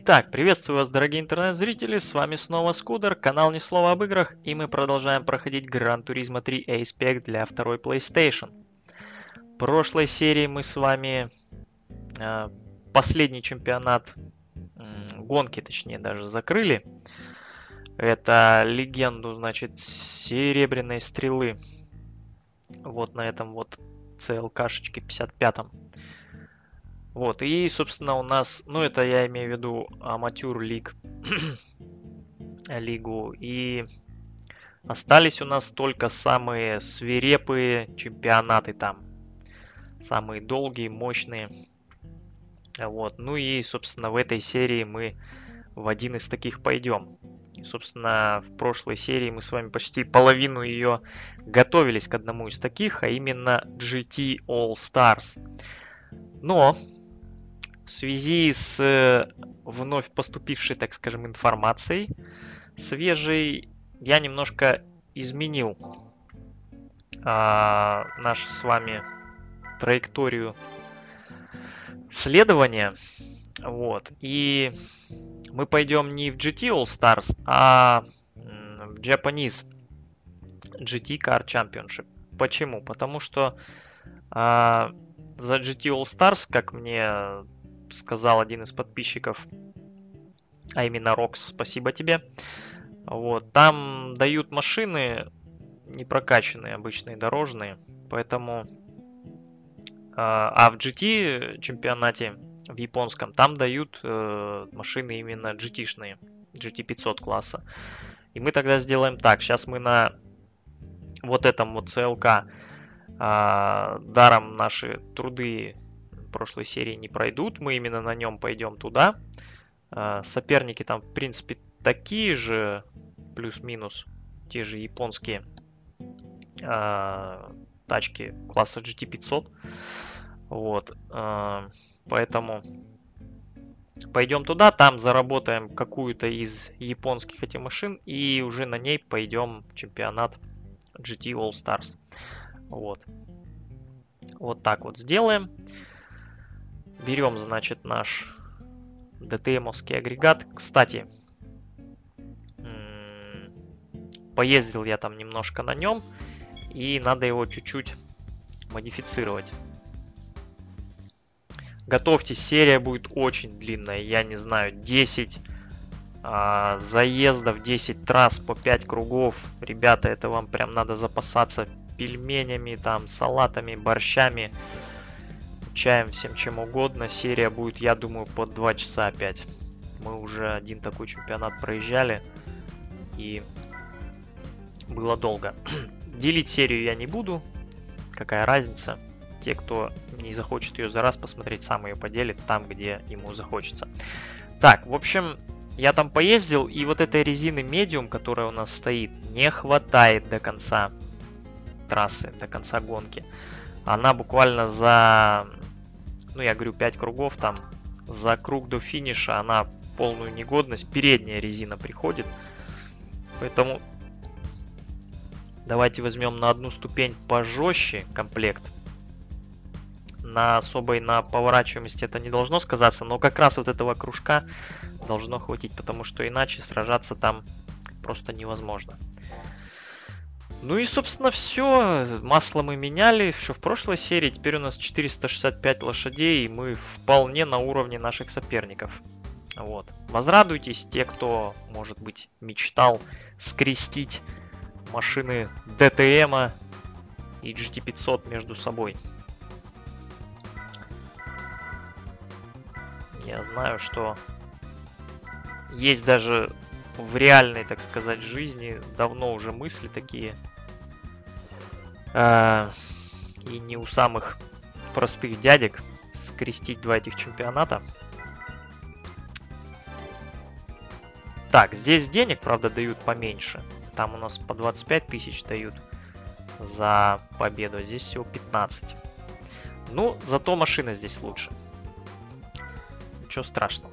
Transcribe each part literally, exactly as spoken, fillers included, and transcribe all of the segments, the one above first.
Итак, приветствую вас, дорогие интернет-зрители, с вами снова Скудер, канал Ни Слова об играх, и мы продолжаем проходить Gran Turismo три A-Spec для второй PlayStation. В прошлой серии мы с вами э, последний чемпионат э, гонки, точнее, даже закрыли. Это легенду, значит, серебряной стрелы. Вот на этом вот ЦЛКшечке пятьдесят пятом. Вот, и, собственно, у нас, ну, это я имею в виду Аматюр Лиг, лигу, и остались у нас только самые свирепые чемпионаты там, самые долгие, мощные, вот, ну и, собственно, в этой серии мы в один из таких пойдем. И, собственно, в прошлой серии мы с вами почти половину ее готовились к одному из таких, а именно джи ти All Stars. Но в связи с вновь поступившей, так скажем, информацией свежей, я немножко изменил а, нашу с вами траекторию следования. Вот. И мы пойдем не в джи ти All Stars, а в Japanese джи ти Car Championship. Почему? Потому что а, за джи ти All Stars, как мне сказал один из подписчиков, а именно Рокс, спасибо тебе. Вот, там дают машины не прокачанные, обычные дорожные, поэтому, а в джи ти чемпионате в японском там дают э, машины именно джи ти-шные, джи ти пятьсот класса. И мы тогда сделаем так. Сейчас мы на вот этом вот ЦЛК э, даром наши труды прошлой серии не пройдут, мы именно на нем пойдем туда. Соперники там, в принципе, такие же, плюс-минус, те же японские э, тачки класса джи ти пятьсот. Вот, э, поэтому пойдем туда, там заработаем какую-то из японских этих машин и уже на ней пойдем в чемпионат джи ти All Stars. Вот, вот так вот сделаем. Берем, значит, наш ди ти эм-овский агрегат. Кстати, поездил я там немножко на нем, и надо его чуть-чуть модифицировать. Готовьтесь, серия будет очень длинная, я не знаю, десять а, заездов, десять трасс по пять кругов. Ребята, это вам прям надо запасаться пельменями, там, салатами, борщами, чаем, всем чем угодно. Серия будет, я думаю, по два часа опять. Мы уже один такой чемпионат проезжали, и было долго. Делить серию я не буду, какая разница. Те, кто не захочет ее за раз посмотреть, сам ее поделит там, где ему захочется. Так, в общем, я там поездил, и вот этой резины Medium, которая у нас стоит, не хватает до конца трассы, до конца гонки. Она буквально за, ну я говорю, пять кругов, там за круг до финиша она в полную негодность. Передняя резина приходит. Поэтому давайте возьмем на одну ступень пожестче комплект. На особой, на поворачиваемости это не должно сказаться, но как раз вот этого кружка должно хватить, потому что иначе сражаться там просто невозможно. Ну и, собственно, все. Масло мы меняли еще в прошлой серии. Теперь у нас четыреста шестьдесят пять лошадей, и мы вполне на уровне наших соперников. Вот. Возрадуйтесь, те, кто, может быть, мечтал скрестить машины ди ти эм и джи ти пятьсот между собой. Я знаю, что есть даже в реальной, так сказать, жизни давно уже мысли такие. Э, и не у самых простых дядек скрестить два этих чемпионата. Так, здесь денег, правда, дают поменьше. Там у нас по двадцать пять тысяч дают за победу. Здесь всего пятнадцать. Ну, зато машина здесь лучше. Ничего страшного.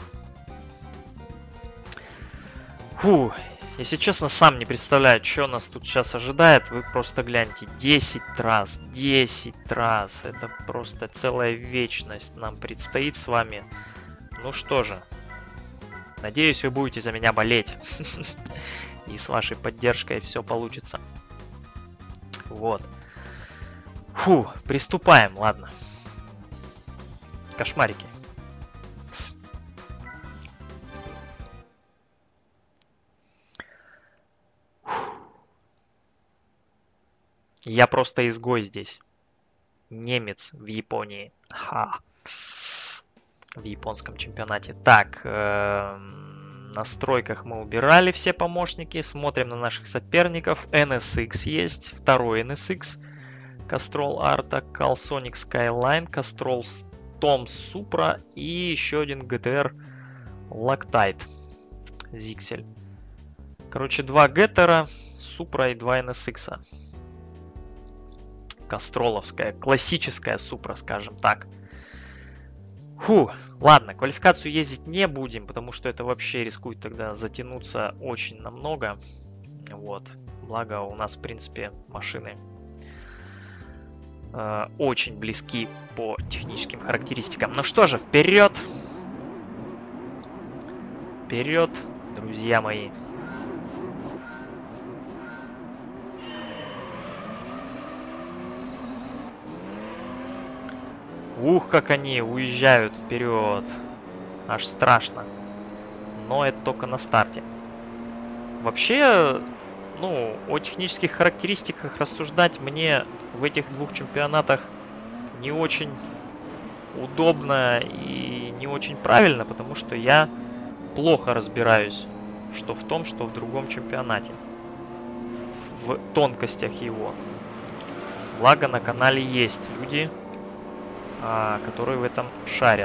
Фу, если честно, сам не представляю, что нас тут сейчас ожидает. Вы просто гляньте, десять трасс, десять трасс. Это просто целая вечность нам предстоит с вами. Ну что же, Надеюсь, вы будете за меня болеть. И с вашей поддержкой все получится. Вот. Фу, приступаем, ладно. Кошмарики. Я просто изгой здесь. Немец в Японии. Ха. В японском чемпионате. Так, э, в настройках мы убирали все помощники. Смотрим на наших соперников. эн эс икс есть. Второй эн эс икс. Castrol Arta, Calsonic Skyline, Castrol Tom Supra и еще один джи ти ар Loctite. Zixel. Короче, два Геттера, Supra и два эн эс икс. Кастроловская, классическая Supra, скажем так. Фу, ладно, квалификацию ездить не будем, потому что это вообще рискует тогда затянуться очень намного. Вот. Благо у нас, в принципе, машины э, очень близки по техническим характеристикам. Ну что же, вперед! Вперед, друзья мои! Ух, как они уезжают вперед. Аж страшно. Но это только на старте. Вообще, ну, о технических характеристиках рассуждать мне в этих двух чемпионатах не очень удобно и не очень правильно, потому что я плохо разбираюсь, что в том, что в другом чемпионате. В тонкостях его. Благо на канале есть люди, которые в этом шарят.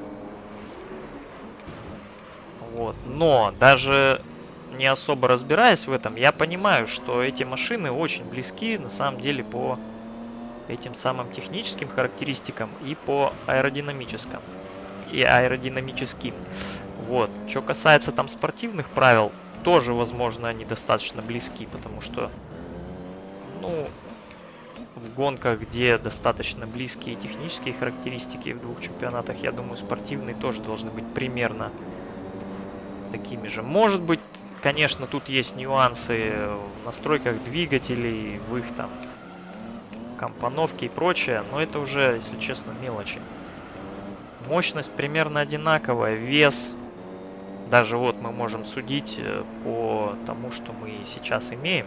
Вот. Но даже не особо разбираясь в этом, я понимаю, что эти машины очень близки на самом деле по этим самым техническим характеристикам и по аэродинамическим. И аэродинамическим. Вот. Что касается там спортивных правил, тоже, возможно, они достаточно близки, потому что, ну, в гонках, где достаточно близкие технические характеристики в двух чемпионатах, я думаю, спортивные тоже должны быть примерно такими же. Может быть, конечно, тут есть нюансы в настройках двигателей, в их там компоновке и прочее, но это уже, если честно, мелочи. Мощность примерно одинаковая, вес. Даже вот мы можем судить по тому, что мы сейчас имеем.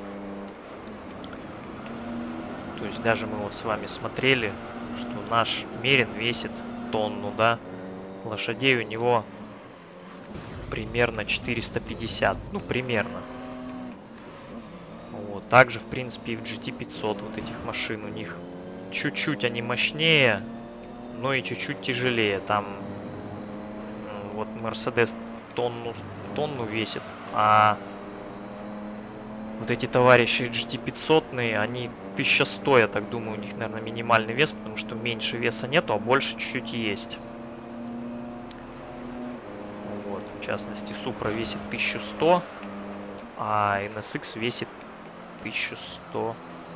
То есть даже мы вот с вами смотрели, что наш Мерин весит тонну, да. Лошадей у него примерно четыреста пятьдесят. Ну, примерно. Вот. Также, в принципе, и в джи ти пятьсот вот этих машин. У них чуть-чуть они мощнее, но и чуть-чуть тяжелее. Там вот Mercedes тонну, тонну весит, а вот эти товарищи джи ти пятьсот, они тысяча сто, я так думаю, у них, наверное, минимальный вес, потому что меньше веса нету, а больше чуть-чуть есть. Вот, в частности, Supra весит тысячу сто, а эн эс икс весит тысячу сто.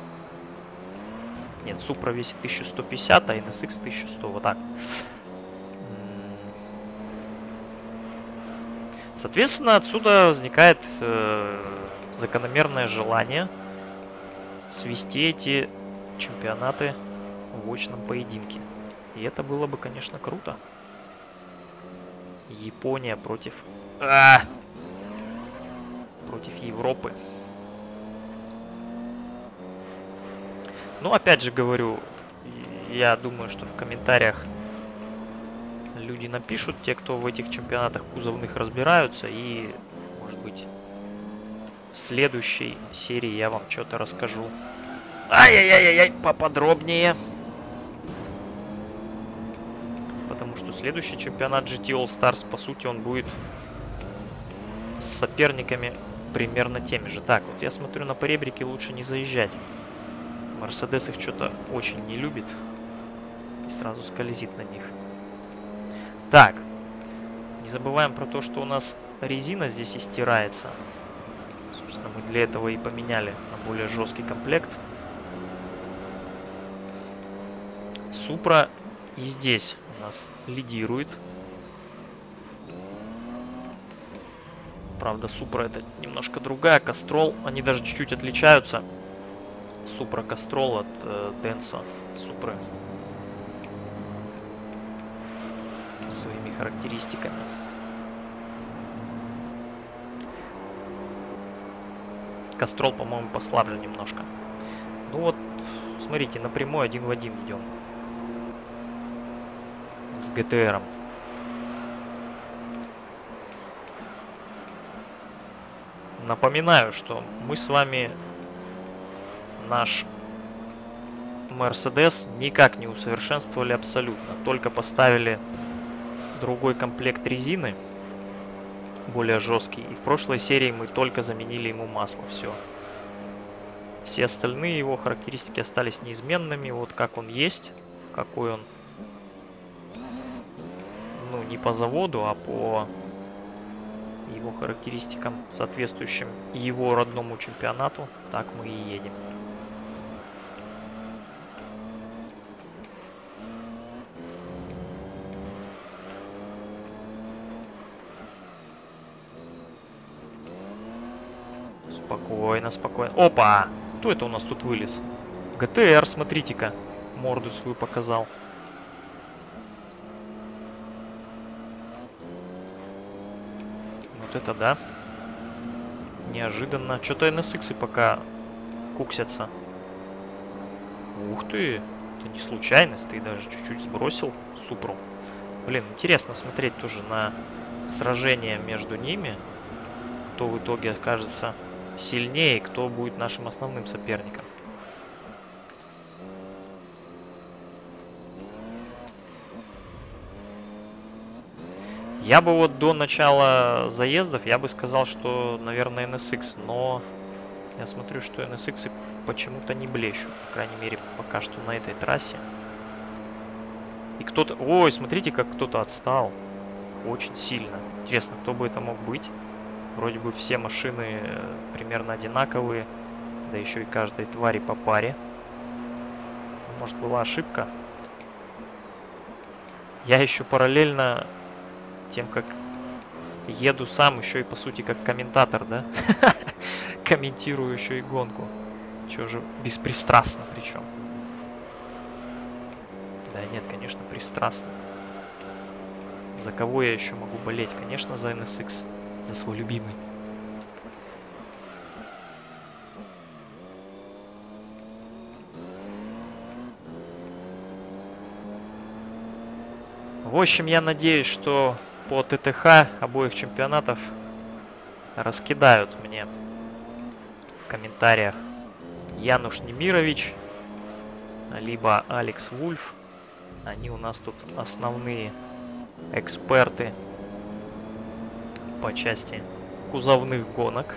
Нет, Supra весит тысячу сто пятьдесят, а эн эс икс тысячу сто, вот так. Соответственно, отсюда возникает э, закономерное желание свести эти чемпионаты в очном поединке. И это было бы, конечно, круто. Япония против... А! Против Европы. Ну, опять же говорю, я думаю, что в комментариях люди напишут, те, кто в этих чемпионатах кузовных разбираются, и, может быть, в следующей серии я вам что-то расскажу. Ай-яй-яй-яй, поподробнее. Потому что следующий чемпионат джи ти All Stars, по сути, он будет с соперниками примерно теми же. Так, вот я смотрю, на поребрики лучше не заезжать. Мерседес их что-то очень не любит и сразу скользит на них. Так, не забываем про то, что у нас резина здесь истирается. Собственно, мы для этого и поменяли на более жесткий комплект. Supra и здесь у нас лидирует. Правда, Супра это немножко другая. Кастрол, они даже чуть-чуть отличаются. Супра Кастрол от э, Денсо Супры. Своими характеристиками. Кастрол, по-моему, послабже немножко. Ну вот, смотрите, напрямую один в один идем. С ГТРом. Напоминаю, что мы с вами наш Мерседес никак не усовершенствовали абсолютно. Только поставили другой комплект резины, более жесткий. И в прошлой серии мы только заменили ему масло. Все. Все остальные его характеристики остались неизменными. Вот как он есть, какой он, ну, не по заводу, а по его характеристикам, соответствующим его родному чемпионату, так мы и едем. Спокойно, спокойно. Опа! Кто это у нас тут вылез? ГТР, смотрите-ка. Морду свою показал. Вот это да. Неожиданно. Что-то эн эс иксы пока куксятся. Ух ты! Это не случайность. Ты даже чуть-чуть сбросил Супру. Блин, интересно смотреть тоже на сражение между ними. Кто в итоге окажется сильнее, кто будет нашим основным соперником. Я бы вот до начала заездов, я бы сказал, что, наверное, эн эс икс, но я смотрю, что эн эс иксы почему-то не блещут, по крайней мере, пока что на этой трассе. И кто-то... Ой, смотрите, как кто-то отстал. Очень сильно. Интересно, кто бы это мог быть? Вроде бы все машины примерно одинаковые, да еще и каждой твари по паре. Может, была ошибка? Я еще параллельно тем, как еду сам, еще и по сути как комментатор, да? Комментирую еще и гонку. Чего же, беспристрастно причем. Да нет, конечно, пристрастно. За кого я еще могу болеть? Конечно, за эн эс икс. За свой любимый. В общем, я надеюсь, что по тэ тэ ха обоих чемпионатов раскидают мне в комментариях Януш Немирович, либо Алекс Вульф. Они у нас тут основные эксперты по части кузовных гонок.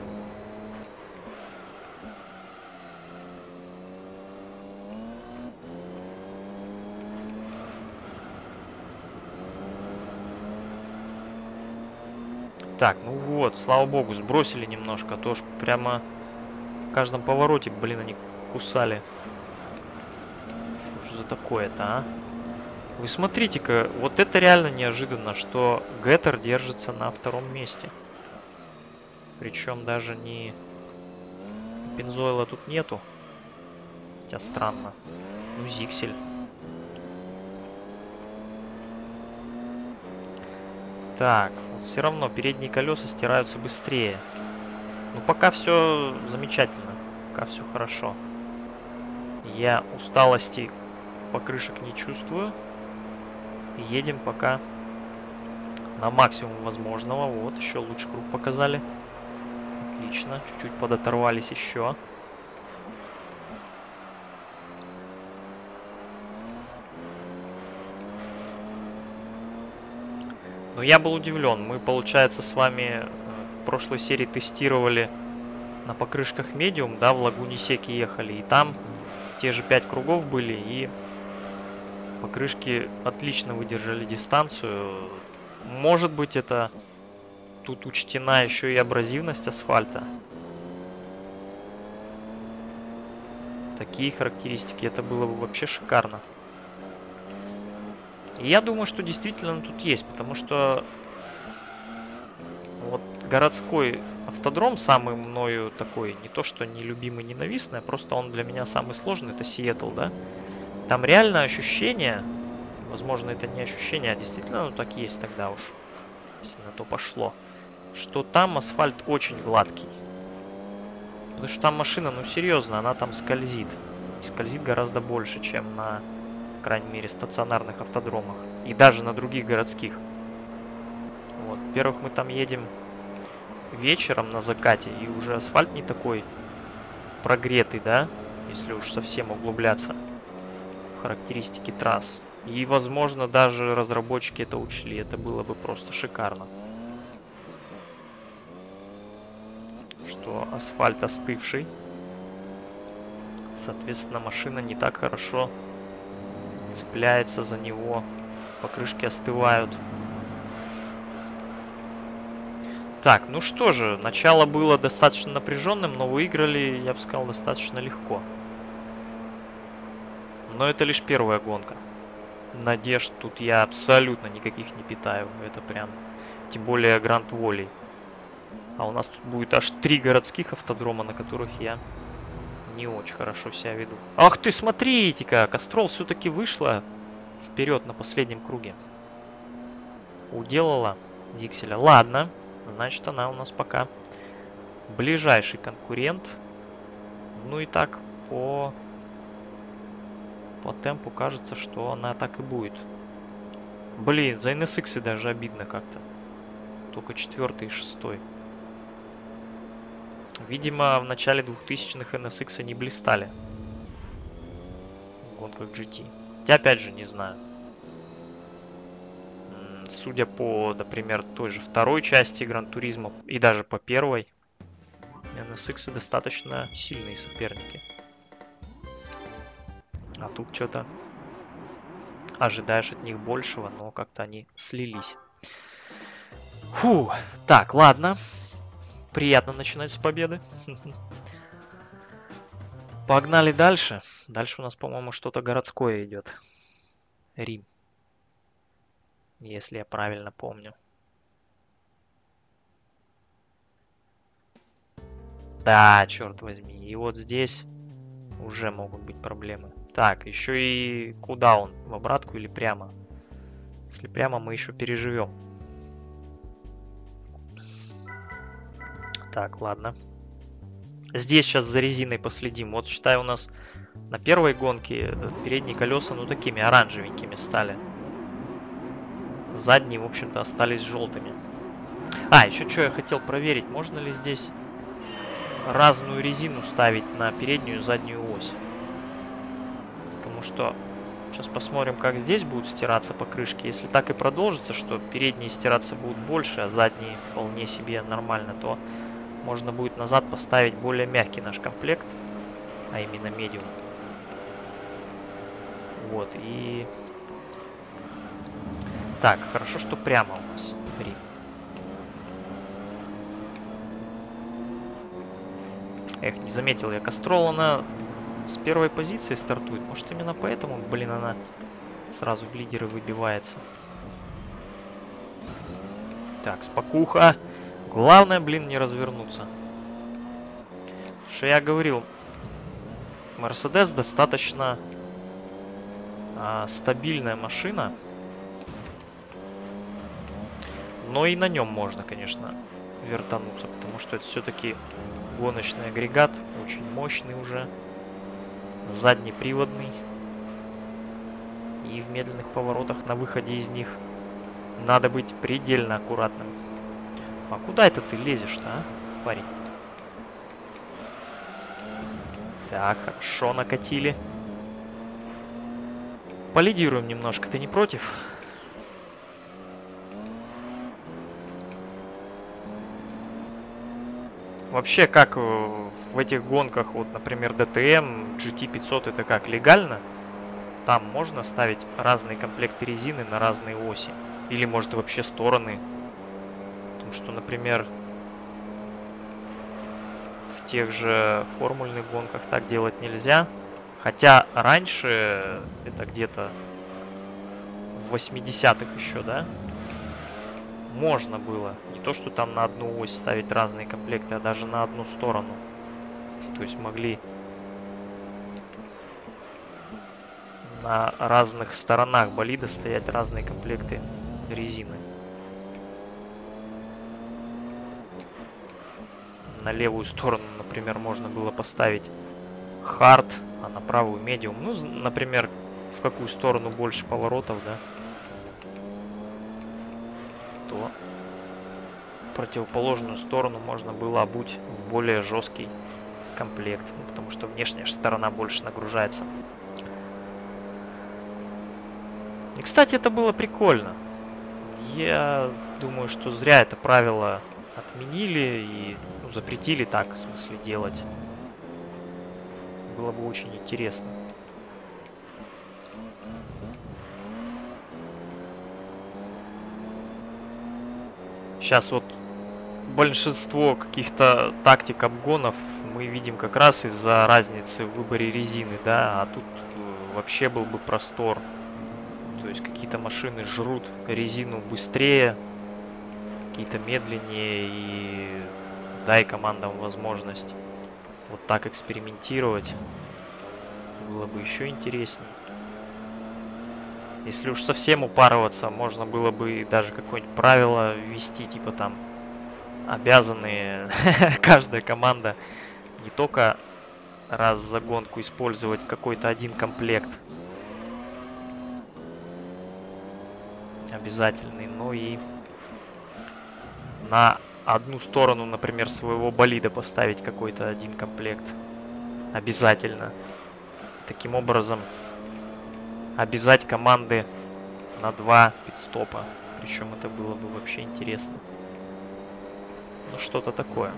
Так, ну вот, слава богу, сбросили немножко, а то ж прямо в каждом повороте, блин, они кусали. Что же за такое-то, а? Вы смотрите-ка, вот это реально неожиданно, что Геттер держится на втором месте. Причем даже не... Бензойла тут нету. Хотя странно. Ну, Зиксель. Так, вот все равно передние колеса стираются быстрее. Ну, пока все замечательно. Пока все хорошо. Я усталости покрышек не чувствую. Едем пока на максимум возможного. Вот, еще лучше круг показали. Отлично. Чуть-чуть подоторвались еще. Но я был удивлен. Мы, получается, с вами в прошлой серии тестировали на покрышках медиум, да, в Лагуне Секи ехали. И там те же пять кругов были, и покрышки отлично выдержали дистанцию. Может быть, это тут учтена еще и абразивность асфальта. Такие характеристики, это было бы вообще шикарно. И я думаю, что действительно тут есть, потому что вот городской автодром, самый мною такой, не то что нелюбимый, ненавистный, а просто он для меня самый сложный, это Сиэтл, да? Там реально ощущение, возможно, это не ощущение, а действительно оно так есть тогда уж, если на то пошло, что там асфальт очень гладкий. Потому что там машина, ну серьезно, она там скользит. И скользит гораздо больше, чем на, по крайней мере, стационарных автодромах. И даже на других городских. Вот. Во-первых, мы там едем вечером на закате, и уже асфальт не такой прогретый, да? Если уж совсем углубляться в характеристики трасс. И, возможно, даже разработчики это учли. Это было бы просто шикарно. Что асфальт остывший. Соответственно, машина не так хорошо цепляется за него. Покрышки остывают. Так, ну что же, начало было достаточно напряженным, но выиграли, я бы сказал, достаточно легко. Но это лишь первая гонка. Надежд тут я абсолютно никаких не питаю. Это прям, тем более, Гранд Волей. А у нас тут будет аж три городских автодрома, на которых я не очень хорошо себя веду. Ах ты, смотрите-ка, Кастрол все-таки вышла вперед на последнем круге. Уделала Дикселя. Ладно, значит, она у нас пока ближайший конкурент. Ну и так, по, по темпу кажется, что она так и будет. Блин, за эн эс икс даже обидно как-то. Только четвертый и шестой. Видимо, в начале двухтысячных эн эс икс не блистали в гонках джи ти. Хотя, опять же, не знаю. Судя по, например, той же второй части Гран-туризма и даже по первой, эн эс икс достаточно сильные соперники. А тут что-то ожидаешь от них большего, но как-то они слились. Фу, так, ладно. Приятно начинать с победы. Погнали дальше. Дальше у нас, по-моему, что-то городское идет. Рим. Если я правильно помню. Да, черт возьми. И вот здесь уже могут быть проблемы. Так, еще и куда он? В обратку или прямо? Если прямо, мы еще переживем. Так, ладно. Здесь сейчас за резиной последим. Вот, считай, у нас на первой гонке передние колеса, ну, такими оранжевенькими стали. Задние, в общем-то, остались желтыми. А, еще что я хотел проверить. Можно ли здесь разную резину ставить на переднюю и заднюю ось? Потому что сейчас посмотрим, как здесь будут стираться покрышки. Если так и продолжится, что передние стираться будут больше, а задние вполне себе нормально, то можно будет назад поставить более мягкий наш комплект, а именно медиум. Вот, и... Так, хорошо, что прямо у нас Рим. Эх, не заметил я, Кастрол, она с первой позиции стартует. Может, именно поэтому, блин, она сразу в лидеры выбивается. Так, спокуха. Главное, блин, не развернуться. Что я говорил, Мерседес достаточно а, стабильная машина. Но и на нем можно, конечно, вертануться, потому что это все-таки гоночный агрегат, очень мощный уже, заднеприводный. И в медленных поворотах на выходе из них надо быть предельно аккуратным. А куда это ты лезешь-то, а, парень? Так, хорошо, накатили. Полидируем немножко, ты не против? Вообще, как в этих гонках, вот, например, ди ти эм, джи ти пятьсот, это как, легально? Там можно ставить разные комплекты резины на разные оси. Или, может, вообще стороны. Потому что, например, в тех же формульных гонках так делать нельзя. Хотя раньше, это где-то в восьмидесятых еще, да, можно было не то, что там на одну ось ставить разные комплекты, а даже на одну сторону. То есть могли на разных сторонах болида стоять разные комплекты резины. На левую сторону, например, можно было поставить хард, а на правую медиум. Ну, например, в какую сторону больше поворотов, да, то в противоположную сторону можно было обуть в более жесткий комплект, ну, потому что внешняя сторона больше нагружается. И, кстати, это было прикольно. Я думаю, что зря это правило отменили и ну, запретили так, в смысле, делать. Было бы очень интересно. Сейчас вот большинство каких-то тактик обгонов мы видим как раз из-за разницы в выборе резины, да, а тут вообще был бы простор. То есть какие-то машины жрут резину быстрее, какие-то медленнее, и дай командам возможность вот так экспериментировать. Было бы еще интереснее. Если уж совсем упарываться, можно было бы даже какое-нибудь правило ввести, типа там обязаны каждая команда не только раз за гонку использовать какой-то один комплект обязательный, но и на одну сторону, например, своего болида поставить какой-то один комплект обязательно. Таким образом обязать команды на два пит-стопа. Причем это было бы вообще интересно. Ну, что-то такое.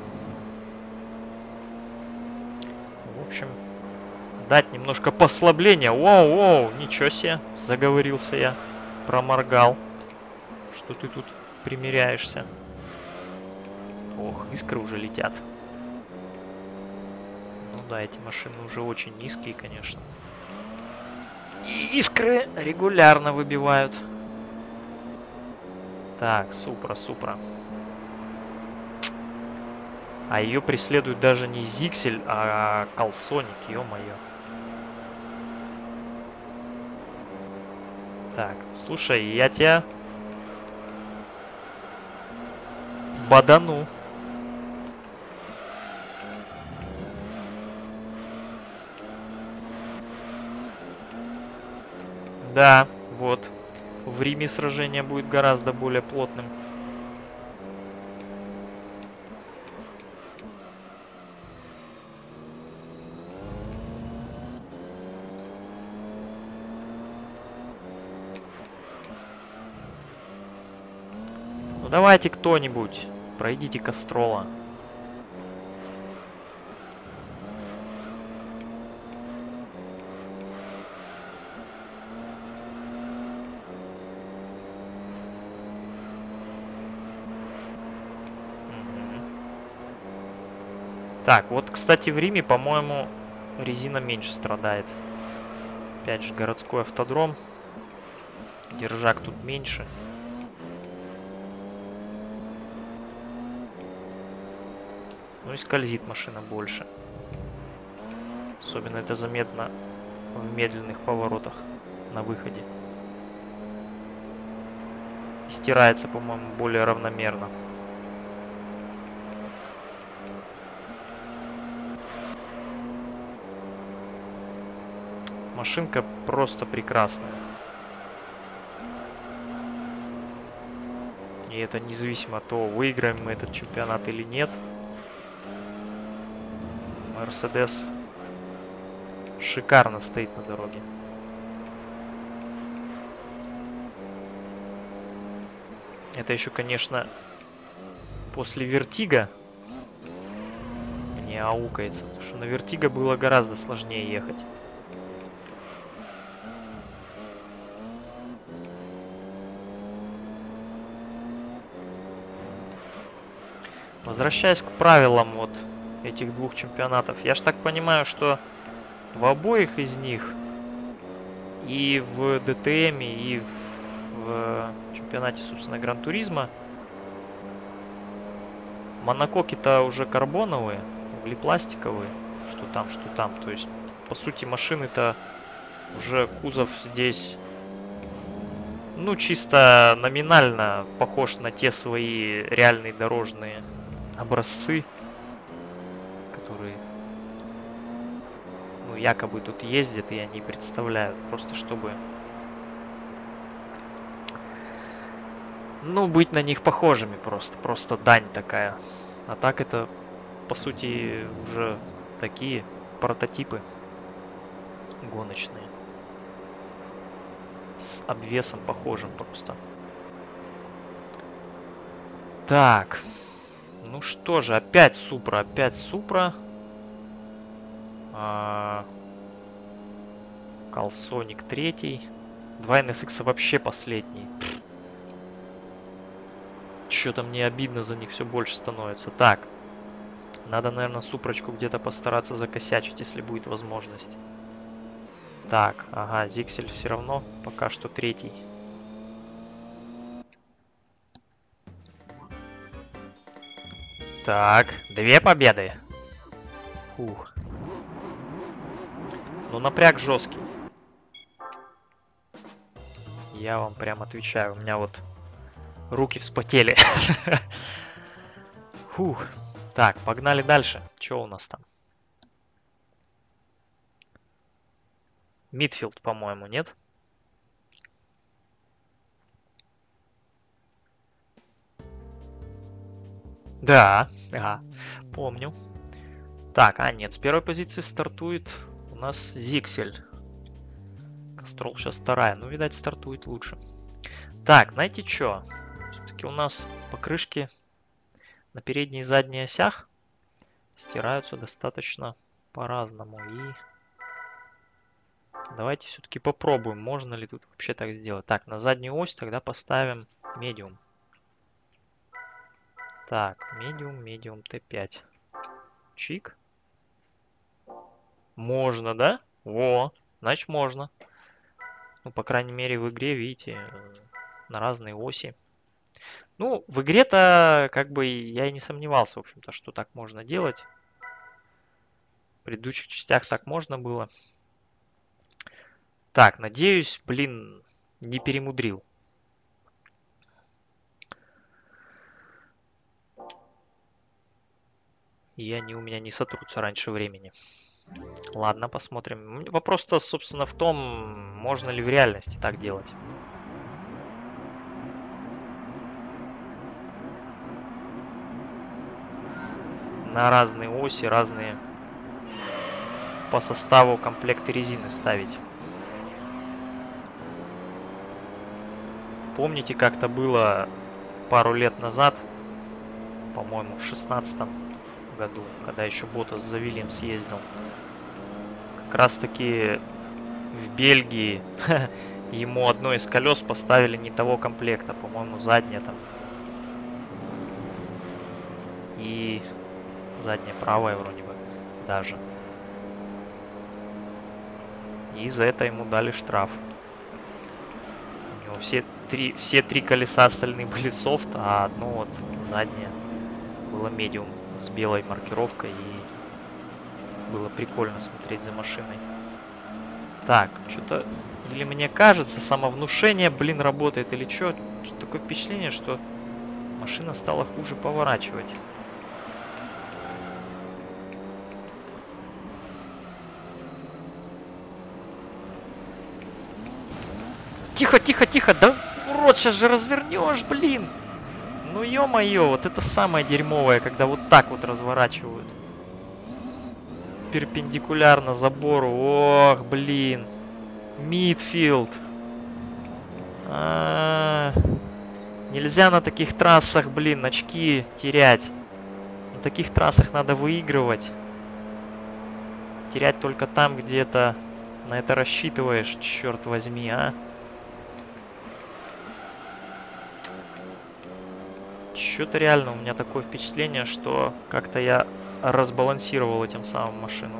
В общем, дать немножко послабления. Воу-воу, ничего себе, заговорился я. Проморгал. Что ты тут примеряешься? Ох, искры уже летят. Ну да, эти машины уже очень низкие, конечно. И искры регулярно выбивают. Так, Супра, Супра. А ее преследует даже не Зиксель, а Колсоник, ё-моё. Так, слушай, я тебя бодану. Да, вот. В Риме сражение будет гораздо более плотным. Ну давайте кто-нибудь, пройдите Кастрола. Так, вот, кстати, в Риме, по-моему, резина меньше страдает. Опять же, городской автодром. Держак тут меньше. Ну и скользит машина больше. Особенно это заметно в медленных поворотах на выходе. И стирается, по-моему, более равномерно. Машинка просто прекрасная. И это независимо от того, выиграем мы этот чемпионат или нет. Мерседес шикарно стоит на дороге. Это еще, конечно, после Вертига не аукается. Потому что на Вертига было гораздо сложнее ехать. Возвращаясь к правилам вот этих двух чемпионатов, я ж так понимаю, что в обоих из них, и в ДТМ, и в чемпионате, собственно, Гран-туризма, Монококи-то уже карбоновые, углепластиковые. Что там, что там. То есть, по сути, машины-то уже кузов здесь, ну, чисто номинально похож на те свои реальные дорожные образцы, которые, ну, якобы тут ездят, и они представляют, просто чтобы, ну, быть на них похожими просто, просто дань такая. А так это, по сути, уже такие прототипы гоночные. С обвесом похожим просто. Так. Ну что же, опять Супра, опять Супра. А... Колсоник третий. два эн эс икс вообще последний. Что-то мне обидно за них все больше становится. Так. Надо, наверное, Супрочку где-то постараться закосячить, если будет возможность. Так, ага, Зиксель все равно пока что третий. Так, две победы. Ух. Ну, напряг жесткий. Я вам прям отвечаю. У меня вот руки вспотели. Фух. Так, погнали дальше. Что у нас там? Мидфилд, по-моему, нет? Да, ага, помню. Так, а нет, с первой позиции стартует у нас Зиксель. Кастрол сейчас вторая, ну, видать, стартует лучше. Так, знаете что? Все-таки у нас покрышки на передней и задней осях стираются достаточно по-разному. И давайте все-таки попробуем, можно ли тут вообще так сделать. Так, на заднюю ось тогда поставим медиум. Так, медиум, медиум, тэ пять. Чик. Можно, да? Во, значит можно. Ну, по крайней мере, в игре, видите, на разные оси. Ну, в игре-то, как бы, я и не сомневался, в общем-то, что так можно делать. В предыдущих частях так можно было. Так, надеюсь, блин, не перемудрил. И они у меня не сотрутся раньше времени. Ладно, посмотрим. Вопрос-то, собственно, в том, можно ли в реальности так делать. На разные оси, разные по составу комплекты резины ставить. Помните, как-то было пару лет назад, по-моему, в шестнадцатом году, когда еще Ботас за Вильямс ездил. Как раз таки в Бельгии ему одно из колес поставили не того комплекта, по-моему, заднее там. И заднее правое вроде бы даже. И за это ему дали штраф. У него все три, все три колеса остальные были софт, а одно вот заднее было медиум с белой маркировкой, и было прикольно смотреть за машиной. Так, что-то, или мне кажется, самовнушение, блин, работает, или что? Такое впечатление, что машина стала хуже поворачивать. Тихо, тихо, тихо, да урод, сейчас же развернешь, блин. Ну ё-моё, вот это самое дерьмовое, когда вот так вот разворачивают. Перпендикулярно забору. Ох, блин. Мидфилд. А -а -а. Нельзя на таких трассах, блин, очки терять. На таких трассах надо выигрывать. Терять только там, где это на это рассчитываешь, черт возьми, а. Что-то реально у меня такое впечатление, что как-то я разбалансировал этим самым машину.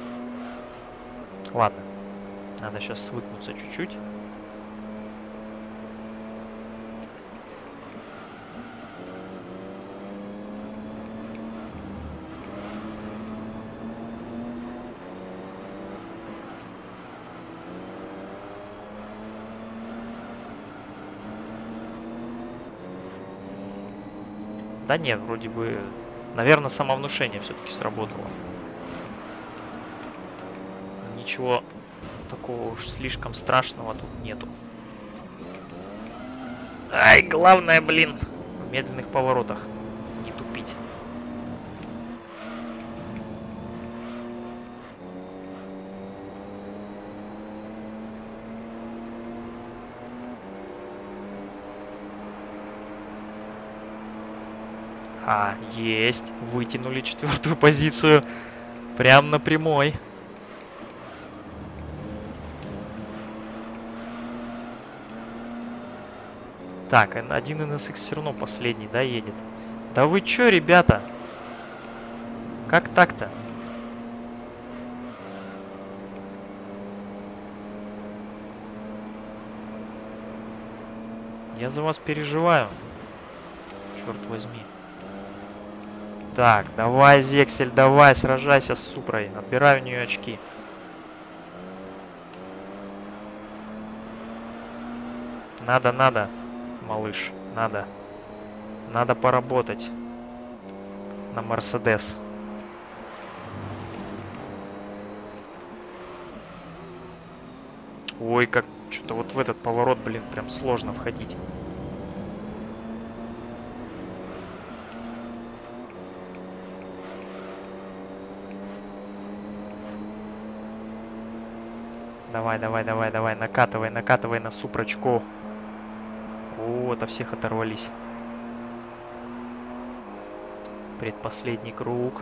Ладно, надо сейчас свыкнуться чуть-чуть. Да нет, вроде бы... Наверное, самовнушение все-таки сработало. Ничего такого уж слишком страшного тут нету. Ай, главное, блин, в медленных поворотах не тупить. А, есть. Вытянули четвертую позицию. Прям на прямой. Так, один эн эс икс все равно последний, да, едет? Да вы чё, ребята? Как так-то? Я за вас переживаю. Черт возьми. Так, давай, Зексель, давай, сражайся с Супрой. Отбираю у нее очки. Надо, надо, малыш, надо. Надо поработать на Мерседес. Ой, как что-то вот в этот поворот, блин, прям сложно входить. Давай, давай, давай, давай, накатывай, накатывай на Супрочку. О, от всех оторвались. Предпоследний круг.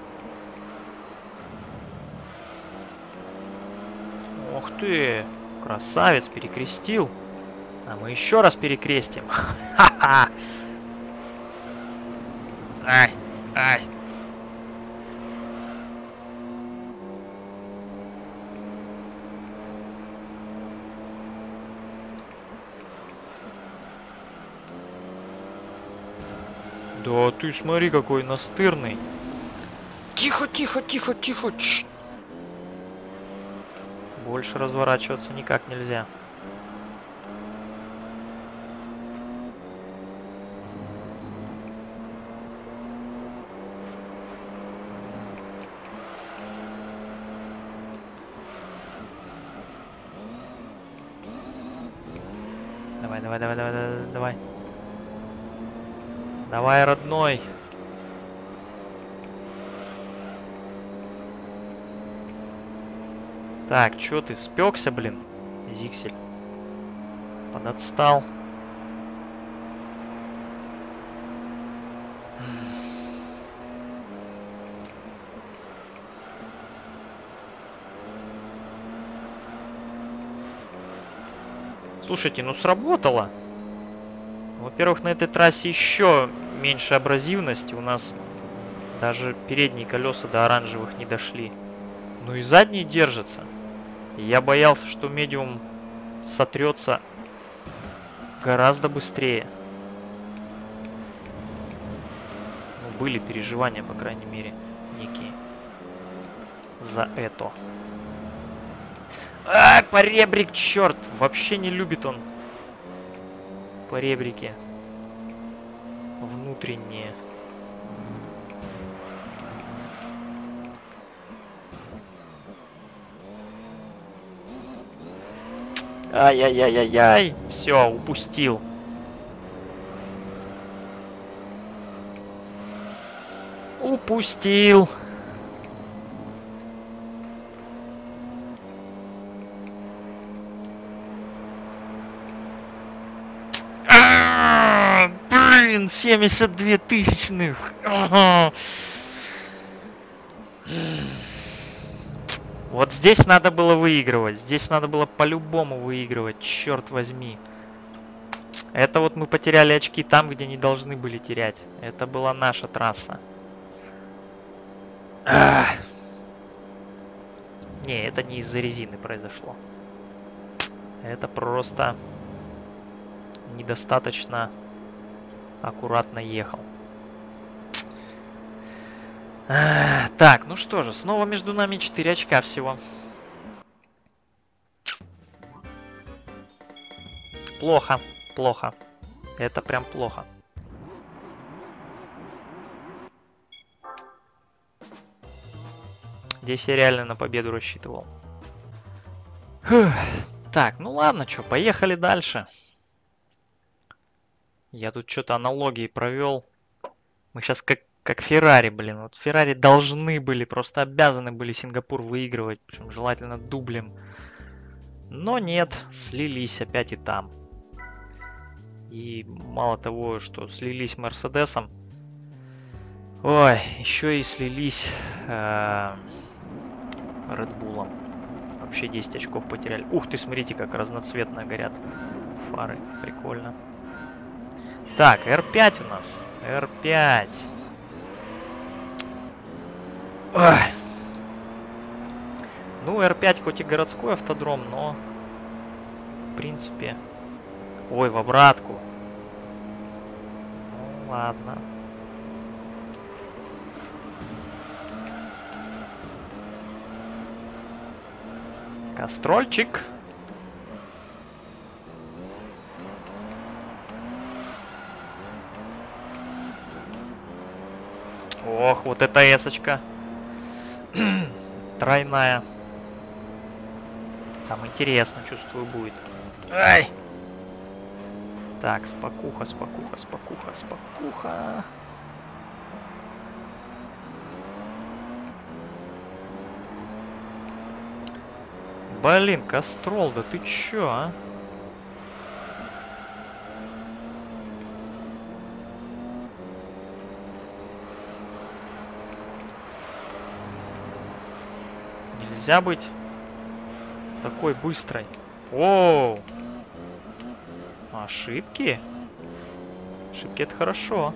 Ох ты, красавец, перекрестил. А мы еще раз перекрестим. Ха-ха! Ай, ай. Да ты смотри, какой настырный. Тихо, тихо, тихо, тихо. Ч. Больше разворачиваться никак нельзя. Давай, давай, давай, давай, давай, давай. Давай, родной. Так, чё ты, спекся, блин, Зиксель? Подотстал. Слушайте, ну сработало. Во-первых, на этой трассе еще меньше абразивности. У нас даже передние колеса до оранжевых не дошли. Ну и задние держатся. И я боялся, что медиум сотрется гораздо быстрее. Ну, были переживания, по крайней мере, некие за это. А, поребрик, черт! Вообще не любит он поребрики внутренние. Ай-яй-яй-яй-яй. Все, упустил. Упустил. А, блин, семьдесят две тысячных. Ага. Вот здесь надо было выигрывать. Здесь надо было по-любому выигрывать. Черт возьми. Это вот мы потеряли очки там, где не должны были терять. Это была наша трасса. Ах. Не, это не из-за резины произошло. Это просто недостаточно аккуратно ехал. А, так, ну что же, снова между нами четыре очка всего. Плохо, плохо. Это прям плохо. Здесь я реально на победу рассчитывал. Фух. Так, ну ладно, что, поехали дальше. Я тут что-то аналогии провел. Мы сейчас как, как Феррари, блин. Вот Феррари должны были, просто обязаны были Сингапур выигрывать. Причем желательно дублем. Но нет, слились опять и там. И мало того, что слились Мерседесом. Ой, еще и слились Редбулом. Вообще десять очков потеряли. Ух ты, смотрите, как разноцветно горят фары. Прикольно. Так, эр пять у нас. эр пять. Ой. Ну, эр пять хоть и городской автодром, но... В принципе... Ой, в обратку. Ну, ладно. Кастрольчик. Ох, вот это эсочка. Тройная. Там интересно, чувствую, будет. Ай! Так, спокуха, спокуха, спокуха, спокуха. Блин, Кастрол, да ты чё, а? Нельзя быть такой быстрой. Оу! Ошибки? Ошибки — это хорошо.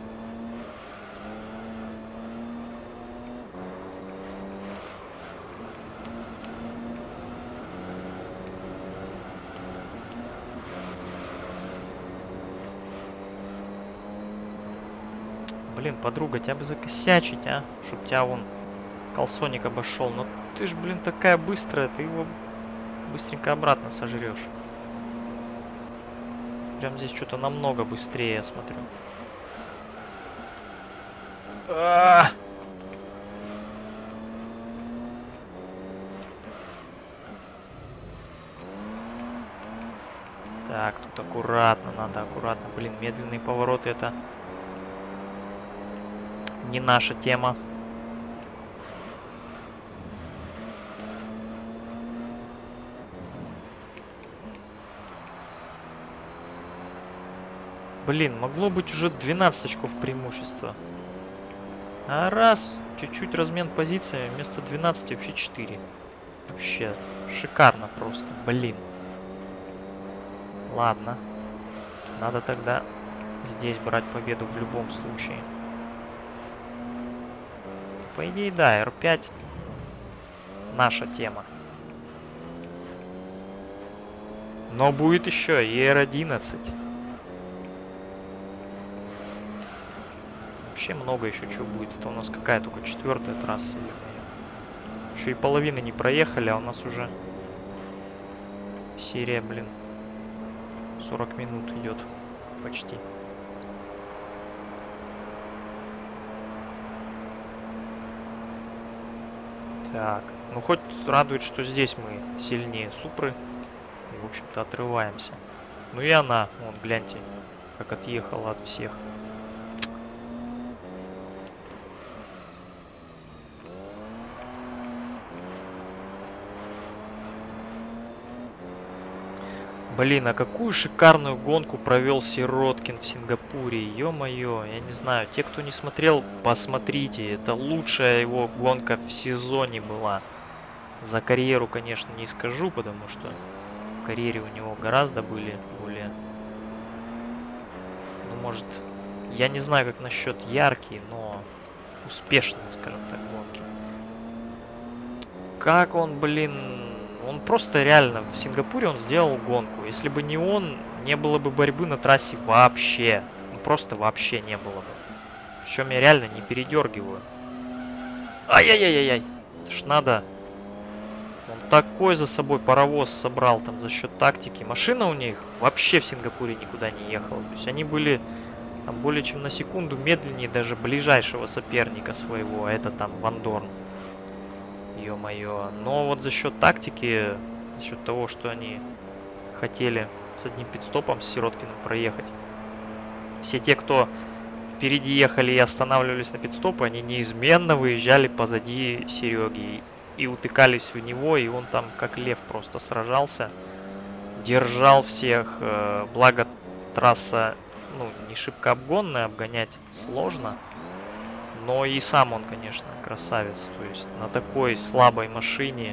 Блин, подруга, тебя бы закосячить, а? Чтоб тебя вон колсоник обошел. Но ты ж, блин, такая быстрая, ты его быстренько обратно сожрешь. Прям здесь что-то намного быстрее, я смотрю. А-а-а! Так, тут аккуратно, надо аккуратно. Блин, медленные повороты — это не наша тема. Блин, могло быть уже двенадцать очков преимущества. А раз, чуть-чуть размен позиции, вместо двенадцати вообще четыре. Вообще шикарно просто, блин. Ладно. Надо тогда здесь брать победу в любом случае. По идее, да, эр пять наша тема. Но будет еще и эр одиннадцать. Вообще много еще чего будет. Это у нас какая только четвертая трасса. Еще и половины не проехали, а у нас уже серия, блин, сорок минут идет почти. Так, ну хоть радует, что здесь мы сильнее Супры. И, в общем-то, отрываемся. Ну и она, вон, гляньте, как отъехала от всех. Блин, а какую шикарную гонку провел Сироткин в Сингапуре. Ё-моё, я не знаю. Те, кто не смотрел, посмотрите. Это лучшая его гонка в сезоне была. За карьеру, конечно, не скажу, потому что в карьере у него гораздо были более... Ну, может... Я не знаю, как насчет яркие, но успешные, скажем так, гонки. Как он, блин... Он просто реально в Сингапуре он сделал гонку. Если бы не он, не было бы борьбы на трассе вообще. Ну, просто вообще не было бы. Причем я реально не передергиваю. Ай-яй-яй-яй-яй. Это ж надо. Он такой за собой паровоз собрал там за счет тактики. Машина у них вообще в Сингапуре никуда не ехала. То есть они были там более чем на секунду медленнее даже ближайшего соперника своего. А это там Ван Дорн. Ё-моё. Но вот за счет тактики, за счет того, что они хотели с одним пидстопом с Сироткиным проехать, все те, кто впереди ехали и останавливались на пидстопы, они неизменно выезжали позади Сереги и утыкались в него, и он там как лев просто сражался, держал всех. Благо трасса, ну, не шибко обгонная, обгонять сложно, но и сам он, конечно, красавец. То есть на такой слабой машине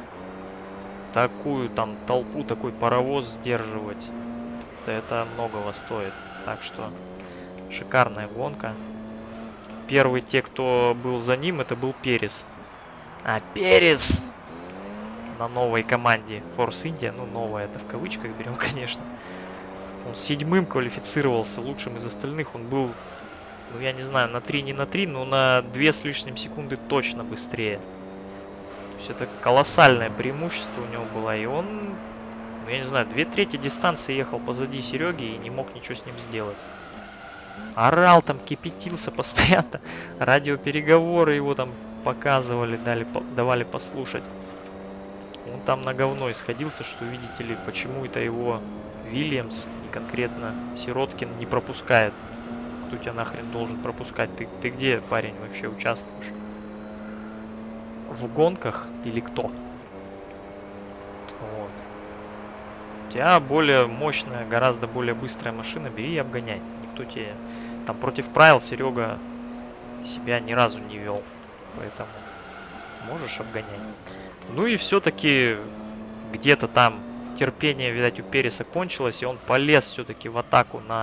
такую там толпу, такой паровоз сдерживать, это многого стоит. Так что шикарная гонка. Первый, те, кто был за ним, это был Перес. А Перес на новой команде Force India, ну новая это в кавычках берем, конечно. Он седьмым квалифицировался, лучшим из остальных. Он был, ну я не знаю, на три, не на три, но на две с лишним секунды точно быстрее. То есть это колоссальное преимущество у него было. И он, ну я не знаю, две трети дистанции ехал позади Сереги и не мог ничего с ним сделать. Орал там, кипятился постоянно. Радиопереговоры его там показывали, дали, давали послушать. Он там на говно исходился, что, видите ли, почему это его Вильямс, и конкретно Сироткин, не пропускает. Кто тебя нахрен должен пропускать? Ты, ты где, парень, вообще участвуешь? В гонках или кто? Вот. У тебя более мощная, гораздо более быстрая машина, бери и обгоняй. Никто тебе... Там против правил Серега себя ни разу не вел. Поэтому можешь обгонять. Ну и все-таки где-то там терпение, видать, у Переса кончилось, и он полез все-таки в атаку на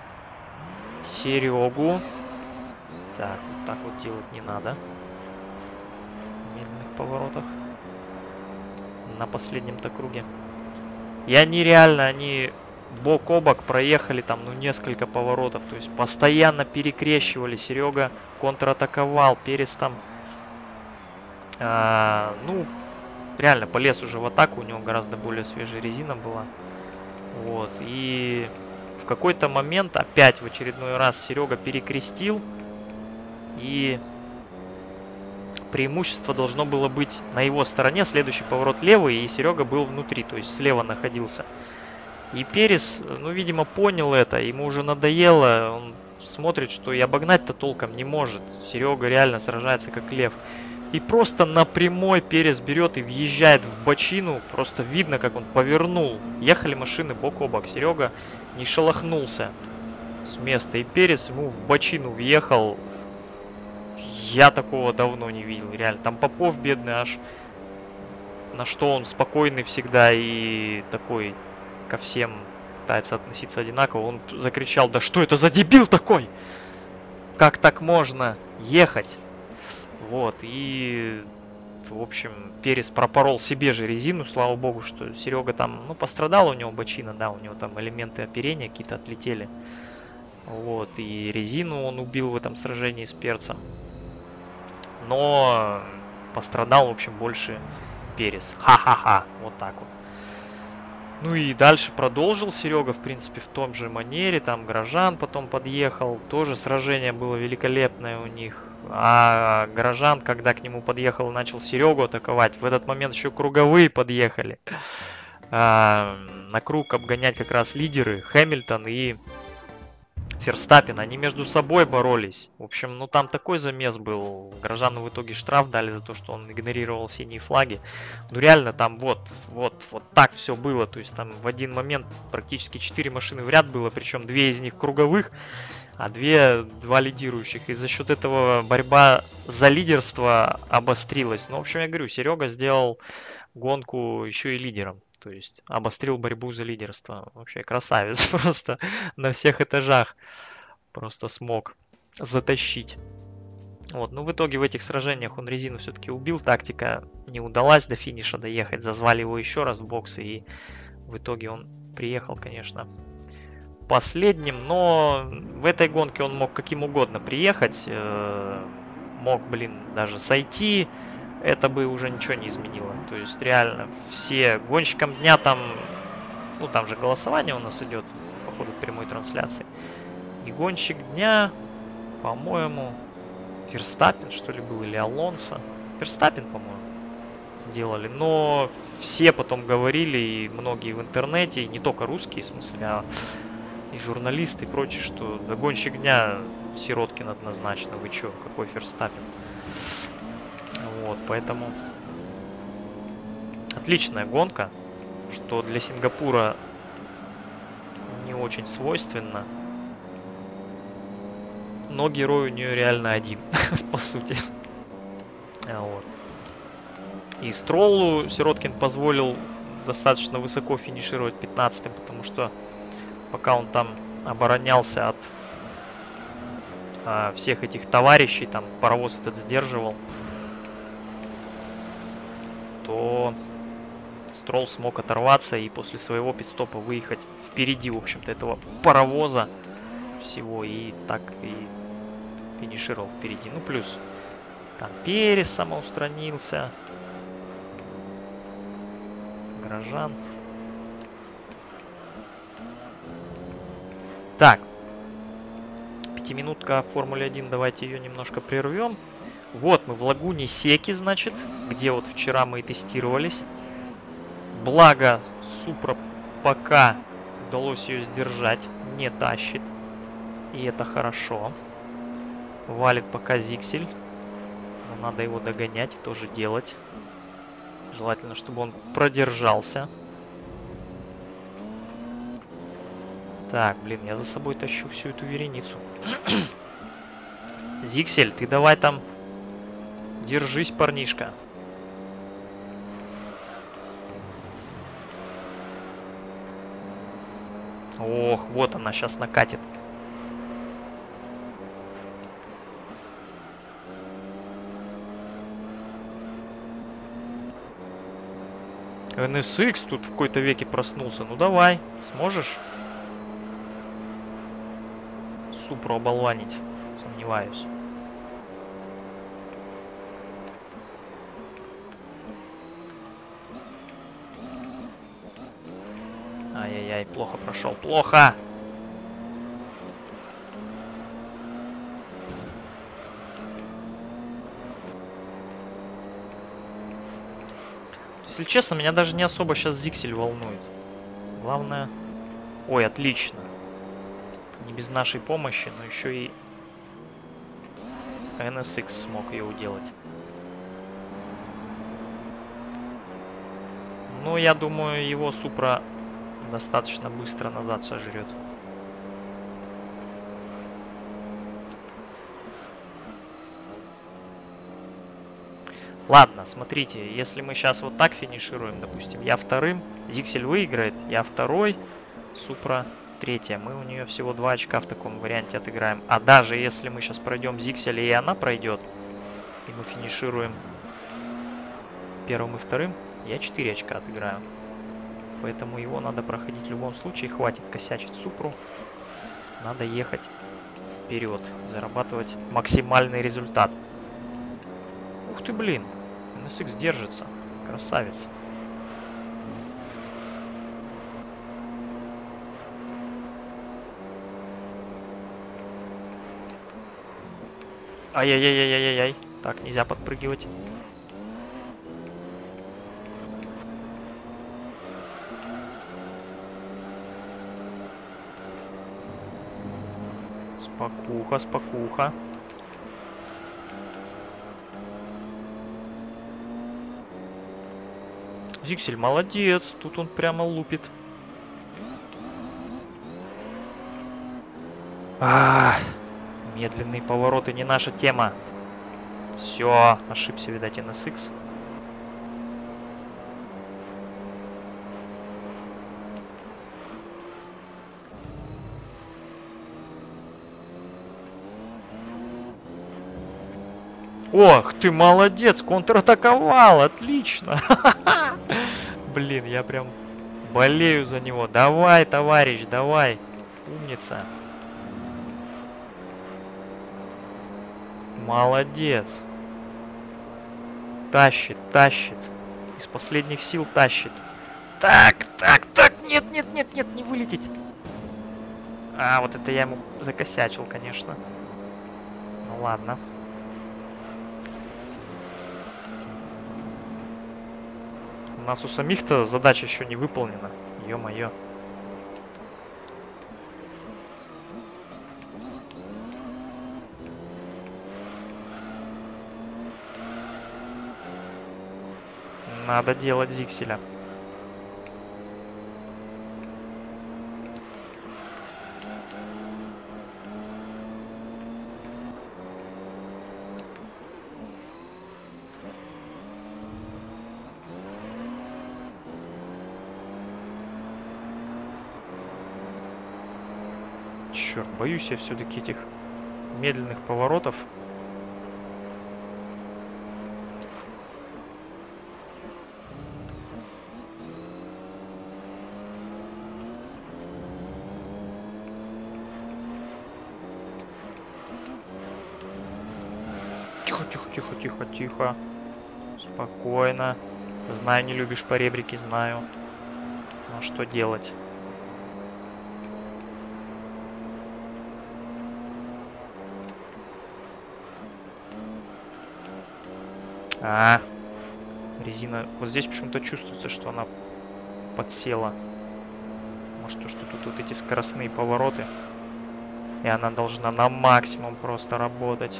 Серегу. Так, вот так вот делать не надо. В медленных поворотах. На последнем-то круге. И они реально, они бок о бок проехали там, ну, несколько поворотов. То есть постоянно перекрещивали. Серега контратаковал. Перес там, а, ну, реально полез уже в атаку. У него гораздо более свежая резина была. Вот. И в какой-то момент опять в очередной раз Серега перекрестил. И преимущество должно было быть на его стороне. Следующий поворот левый, и Серега был внутри, то есть слева находился. И Перес, ну, видимо, понял это, ему уже надоело. Он смотрит, что и обогнать-то толком не может. Серега реально сражается как лев. И просто напрямой Перес берет и въезжает в бочину. Просто видно, как он повернул. Ехали машины бок о бок. Серега не шелохнулся с места. И Перес ему в бочину въехал. Я такого давно не видел, реально. Там Попов бедный аж, на что он спокойный всегда и такой ко всем пытается относиться одинаково. Он закричал: да что это за дебил такой? Как так можно ехать? Вот, и в общем Перес пропорол себе же резину, слава богу, что Серега там, ну, пострадал, у него бочина, да, у него там элементы оперения какие-то отлетели. Вот, и резину он убил в этом сражении с Перцем. Но пострадал, в общем, больше Перес. Ха-ха-ха. Вот так вот. Ну и дальше продолжил Серега, в принципе, в том же манере. Там Горожан потом подъехал. Тоже сражение было великолепное у них. А Горожан, когда к нему подъехал и начал Серегу атаковать, в этот момент еще круговые подъехали. А, на круг обгонять как раз лидеры Хэмилтон и Ферстаппен, они между собой боролись. В общем, ну там такой замес был. Горожану в итоге штраф дали за то, что он игнорировал синие флаги. Ну реально там вот, вот, вот так все было. То есть там в один момент практически четыре машины в ряд было, причем две из них круговых, а две, два лидирующих. И за счет этого борьба за лидерство обострилась. Ну, в общем, я говорю, Серега сделал гонку еще и лидером. То есть обострил борьбу за лидерство. Вообще красавец просто на всех этажах. Просто смог затащить. Вот, ну в итоге в этих сражениях он резину все-таки убил. Тактика не удалась до финиша доехать. Зазвали его еще раз в боксы. И в итоге он приехал, конечно, последним. Но в этой гонке он мог каким угодно приехать. Э, мог, блин, даже сойти. Это бы уже ничего не изменило. То есть реально все гонщикам дня там, ну там же голосование у нас идет по ходу прямой трансляции. И гонщик дня, по-моему, Ферстаппен, что ли, был, или Алонсо. Ферстаппен, по-моему. сделали. Но все потом говорили, и многие в интернете, и не только русские, в смысле, а и журналисты, и прочие, что да гонщик дня Сироткин однозначно. Вы чё, какой Ферстаппен? Вот, поэтому отличная гонка, что для Сингапура не очень свойственно. Но герой у нее реально один, по сути. Вот. И Строллу Сироткин позволил достаточно высоко финишировать пятнадцатым, потому что пока он там оборонялся от а, всех этих товарищей, там паровоз этот сдерживал, то Стролл смог оторваться и после своего пит-стопа выехать впереди, в общем-то, этого паровоза всего, и так и финишировал впереди. Ну, плюс там Перес самоустранился. Грожан. Так. Пятиминутка Формулы один. Давайте ее немножко прервем. Вот мы в лагуне Секи, значит, где вот вчера мы и тестировались. Благо, Супра пока удалось ее сдержать. Не тащит. И это хорошо. Валит пока Зиксель. Но надо его догонять и тоже делать. Желательно, чтобы он продержался. Так, блин, я за собой тащу всю эту вереницу. Зиксель, ты давай там держись, парнишка. Ох, вот она сейчас накатит. эн эс икс тут в какой-то веке проснулся. Ну давай, сможешь Супру оболванить? Сомневаюсь. Ай-яй-яй, плохо прошел, плохо! Если честно, меня даже не особо сейчас Зиксель волнует. Главное... Ой, отлично. Не без нашей помощи, но еще и эн эс икс смог ее уделать. Ну, я думаю, его Супра достаточно быстро назад сожрет. Ладно, смотрите, если мы сейчас вот так финишируем, допустим, я вторым, Зиксель выиграет, я второй, Супра третья. Мы у нее всего два очка в таком варианте отыграем. А даже если мы сейчас пройдем Зикселя и она пройдет, и мы финишируем первым и вторым, я четыре очка отыграю. Поэтому его надо проходить в любом случае. Хватит косячить Супру. Надо ехать вперед, зарабатывать максимальный результат. Ух ты, блин. эн эс икс держится. Красавец. Ай-яй-яй-яй-яй-яй. Так, нельзя подпрыгивать. Спокуха, спокуха. Зиксель молодец. Тут он прямо лупит. А, медленные повороты не наша тема. Все, ошибся, видать, эн эс икс. Ох, ты молодец, контратаковал, отлично. Блин, я прям болею за него. Давай, товарищ, давай. Умница. Молодец. Тащит, тащит. Из последних сил тащит. Так, так, так, нет, нет, нет, нет, не вылететь. А, вот это я ему закосячил, конечно. Ну ладно. нас у самих-то задача еще не выполнена. Ё-моё. Надо делать Зикселя. Черт, боюсь я все-таки этих медленных поворотов. Тихо, тихо, тихо, тихо, тихо. Спокойно. Знаю, не любишь поребрики, знаю. Но что делать? А, резина. Вот здесь почему-то чувствуется, что она подсела. Может, то, что тут вот эти скоростные повороты. И она должна на максимум просто работать.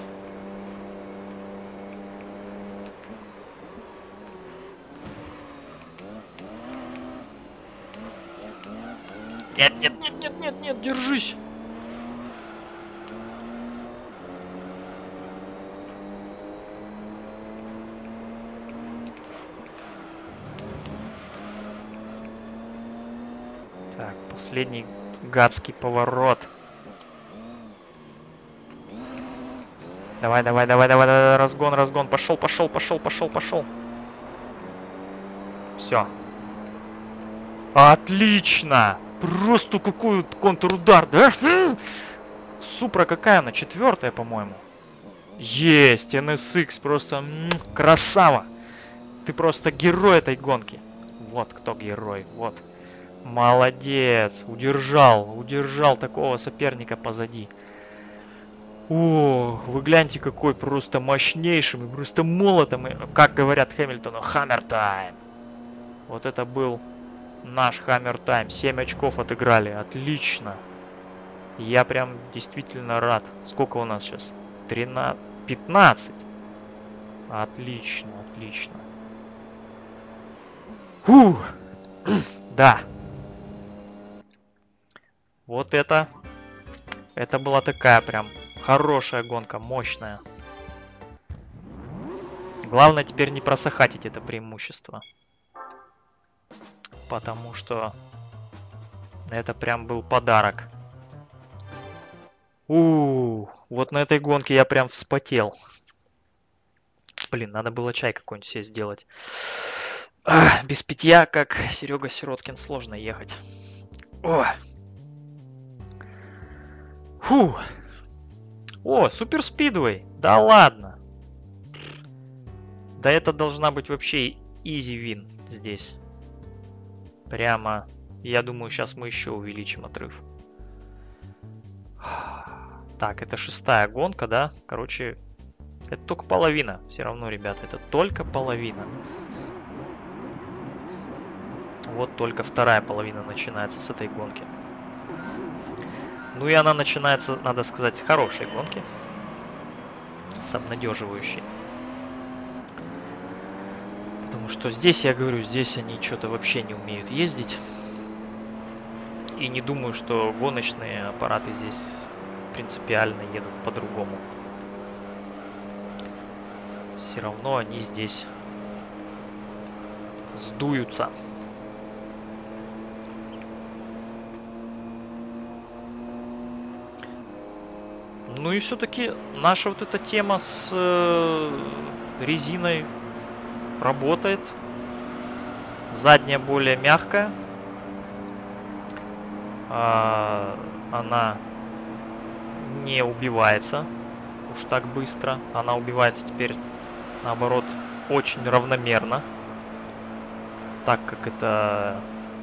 Нет, нет, нет, нет, нет, нет, держись. Так, последний гадский поворот. Давай, давай, давай, давай, давай, разгон, разгон. Пошел, пошел, пошел, пошел, пошел. Все. Отлично! Просто какой контрудар, да? Супра какая она? Четвертая, по-моему. Есть, эн эс икс, просто м-м, красава. Ты просто герой этой гонки. Вот кто герой, вот. Молодец, удержал, удержал такого соперника позади. О, вы гляньте, какой просто мощнейшим и просто молотом, как говорят Хэмилтону, Hammer Time. Вот это был наш Hammer Time. семь очков отыграли, отлично. Я прям действительно рад. Сколько у нас сейчас? тринадцать, пятнадцать. Отлично, отлично. Фу. Да. Вот это. Это была такая прям хорошая гонка, мощная. Главное теперь не просохатить это преимущество. Потому что это прям был подарок. У, вот на этой гонке я прям вспотел. Блин, надо было чай какой-нибудь себе сделать. Ах, без питья, как Серега Сироткин, сложно ехать. О. Фу. О, супер спидвей. Да ладно. Да это должна быть вообще easy win здесь. Прямо, я думаю, сейчас мы еще увеличим отрыв. Так, это шестая гонка, да? Короче, это только половина. Все равно, ребята, это только половина. Вот только вторая половина начинается с этой гонки. Ну и она начинается, надо сказать, с хорошей гонки. С обнадеживающей. Потому что здесь, я говорю, здесь они что-то вообще не умеют ездить. И не думаю, что гоночные аппараты здесь принципиально едут по-другому. Все равно они здесь сдуются. Ну и все-таки наша вот эта тема с э, резиной работает. Задняя более мягкая. А, она не убивается уж так быстро. Она убивается теперь, наоборот, очень равномерно. Так как это...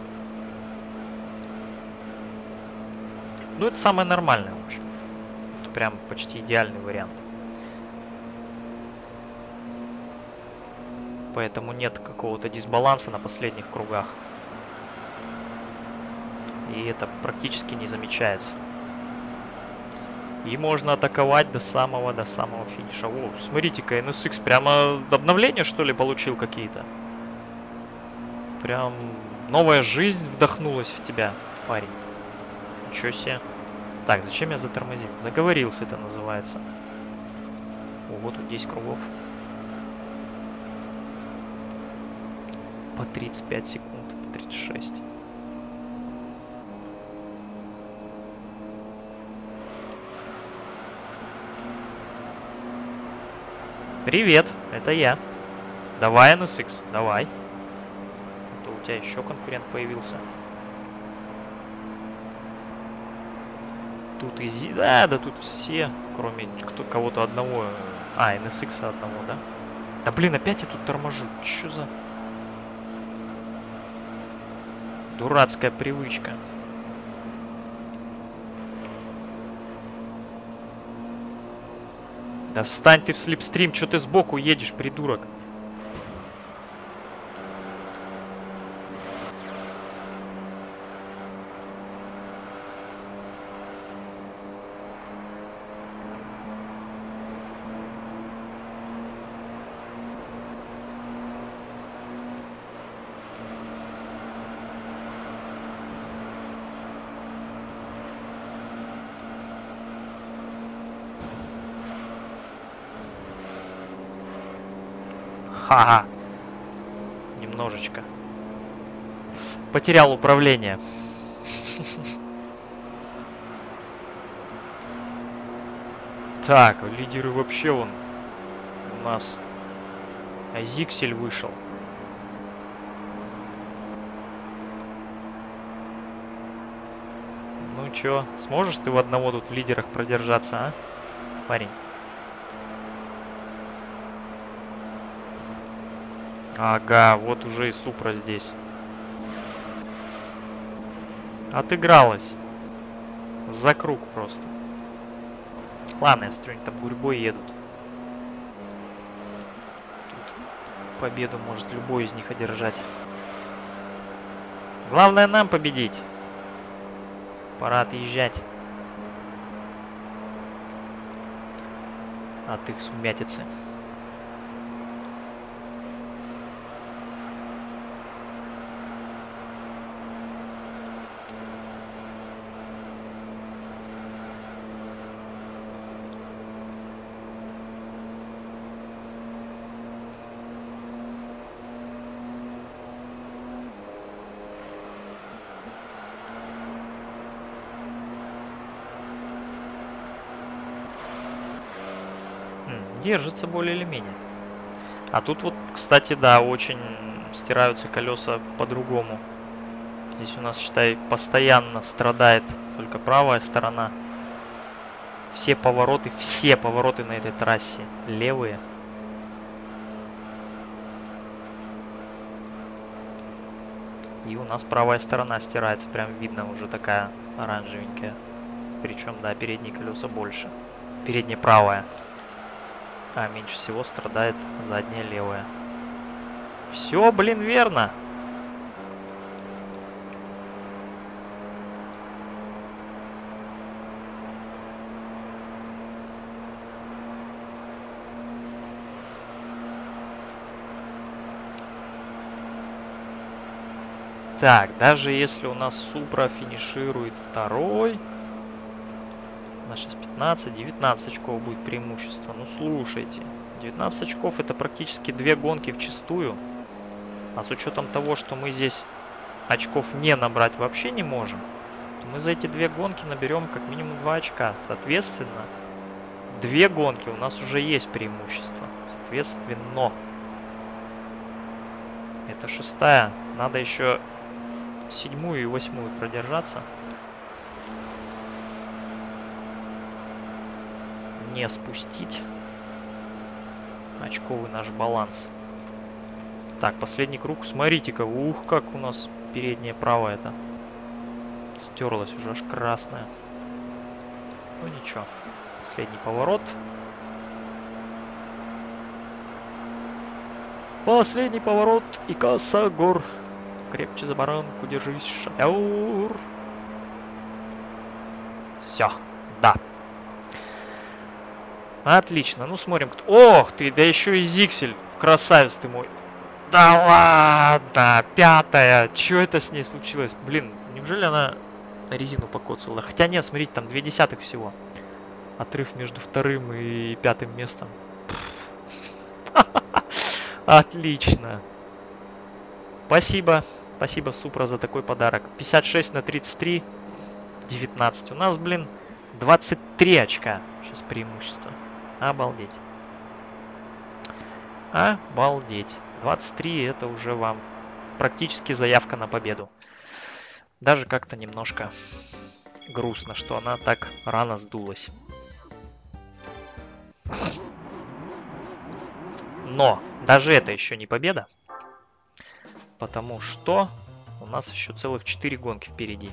Ну, это самое нормальное, в общем. Это прям почти идеальный вариант. Поэтому нет какого-то дисбаланса на последних кругах. И это практически не замечается. И можно атаковать до самого, до самого финиша. О, смотрите-ка, эн эс икс прямо обновления, что ли, получил какие-то? Прям новая жизнь вдохнулась в тебя, парень. Ничего себе. Так, зачем я затормозил? Заговорился, это называется. О, вот тут десять кругов. По тридцать пять секунд, по тридцать шесть. Привет, это я. Давай, эн эс икс, давай. А то у тебя еще конкурент появился. Тут изи... Да, да тут все, кроме кто, кого-то одного. А, эн эс икс одного, да? Да блин, опять я тут торможу. Чё за... Дурацкая привычка. Да встань ты в слипстрим, чё ты сбоку едешь, придурок? Ха-ха. Немножечко. Потерял управление. Так, лидеры вообще вон у нас. Азиксель вышел. Ну чё, сможешь ты в одного тут в лидерах продержаться, а, парень? Ага, вот уже и Супра здесь. Отыгралась. За круг просто. Ладно, если они там гурьбой едут. Тут победу может любой из них одержать. Главное нам победить. Пора отъезжать. От их сумятицы. Держится более или менее. А тут вот, кстати, да, очень стираются колеса по-другому. Здесь у нас, считай, постоянно страдает только правая сторона. Все повороты, все повороты на этой трассе левые. И у нас правая сторона стирается, прям видно уже такая оранжевенькая. Причем, да, передние колеса больше. Передняя правая. А меньше всего страдает задняя левая. Все, блин, верно. Так, даже если у нас Супра финиширует второй, у нас сейчас пятнадцать, девятнадцать очков будет преимущество. Ну слушайте, девятнадцать очков это практически две гонки вчистую. А с учетом того, что мы здесь очков не набрать вообще не можем, то мы за эти две гонки наберем как минимум два очка. Соответственно, две гонки у нас уже есть преимущество. Соответственно, это шестая. Надо еще седьмую и восьмую продержаться. Не спустить очковый наш баланс. Так, последний круг. Смотрите-ка, ух, как у нас передняя правая это стерлась уже аж красная. Ну ничего. Последний поворот. Последний поворот и Косогор. Крепче за баранку держись, шофер. Все, да. Отлично, ну смотрим. Кто... Ох ты, да еще и Зиксель. Красавец ты мой. Да ладно, пятая. Че это с ней случилось? Блин, неужели она резину покоцала? Хотя нет, смотрите, там две десятых всего. Отрыв между вторым и пятым местом. Отлично. Спасибо. Спасибо, Супра, за такой подарок. пятьдесят шесть на тридцать три. девятнадцать. У нас, блин, двадцать три очка. Сейчас преимущество. Обалдеть. Обалдеть. двадцать три это уже вам практически заявка на победу. Даже как-то немножко грустно, что она так рано сдулась. Но даже это еще не победа. Потому что у нас еще целых четыре гонки впереди.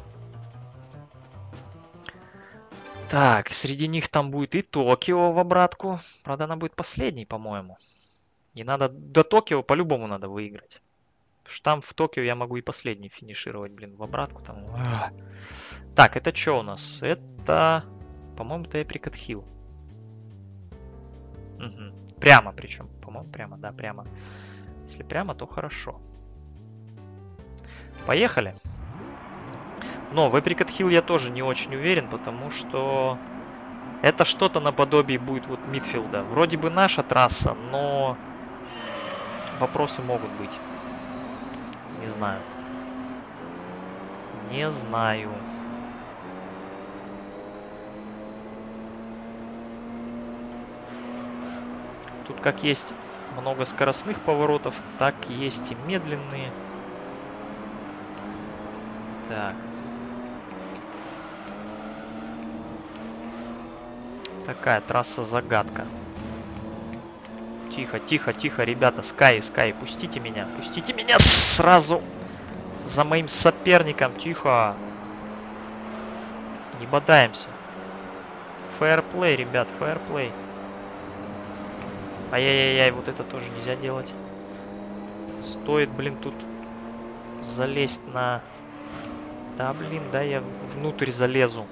Так, среди них там будет и Токио в обратку. Правда, она будет последней, по-моему. И надо до Токио по-любому надо выиграть. Потому что там в Токио я могу и последний финишировать, блин, в обратку там. Так, это что у нас? Это, по-моему, это Эприкот Хилл. Угу. Прямо причем. По-моему, прямо, да, прямо. Если прямо, то хорошо. Поехали. Но в Эприкот Хилл я тоже не очень уверен, потому что это что-то наподобие будет вот Мидфилда. Вроде бы наша трасса, но вопросы могут быть. Не знаю. Не знаю. Тут как есть много скоростных поворотов, так есть и медленные. Так. Такая трасса-загадка. Тихо, тихо, тихо, ребята. Скай, Скай, пустите меня. Пустите меня сразу за моим соперником. Тихо. Не бодаемся. Фэрплей, ребят, фэрплей. Ай-яй-яй, вот это тоже нельзя делать. Стоит, блин, тут залезть на... Да, блин, да, я внутрь залезу.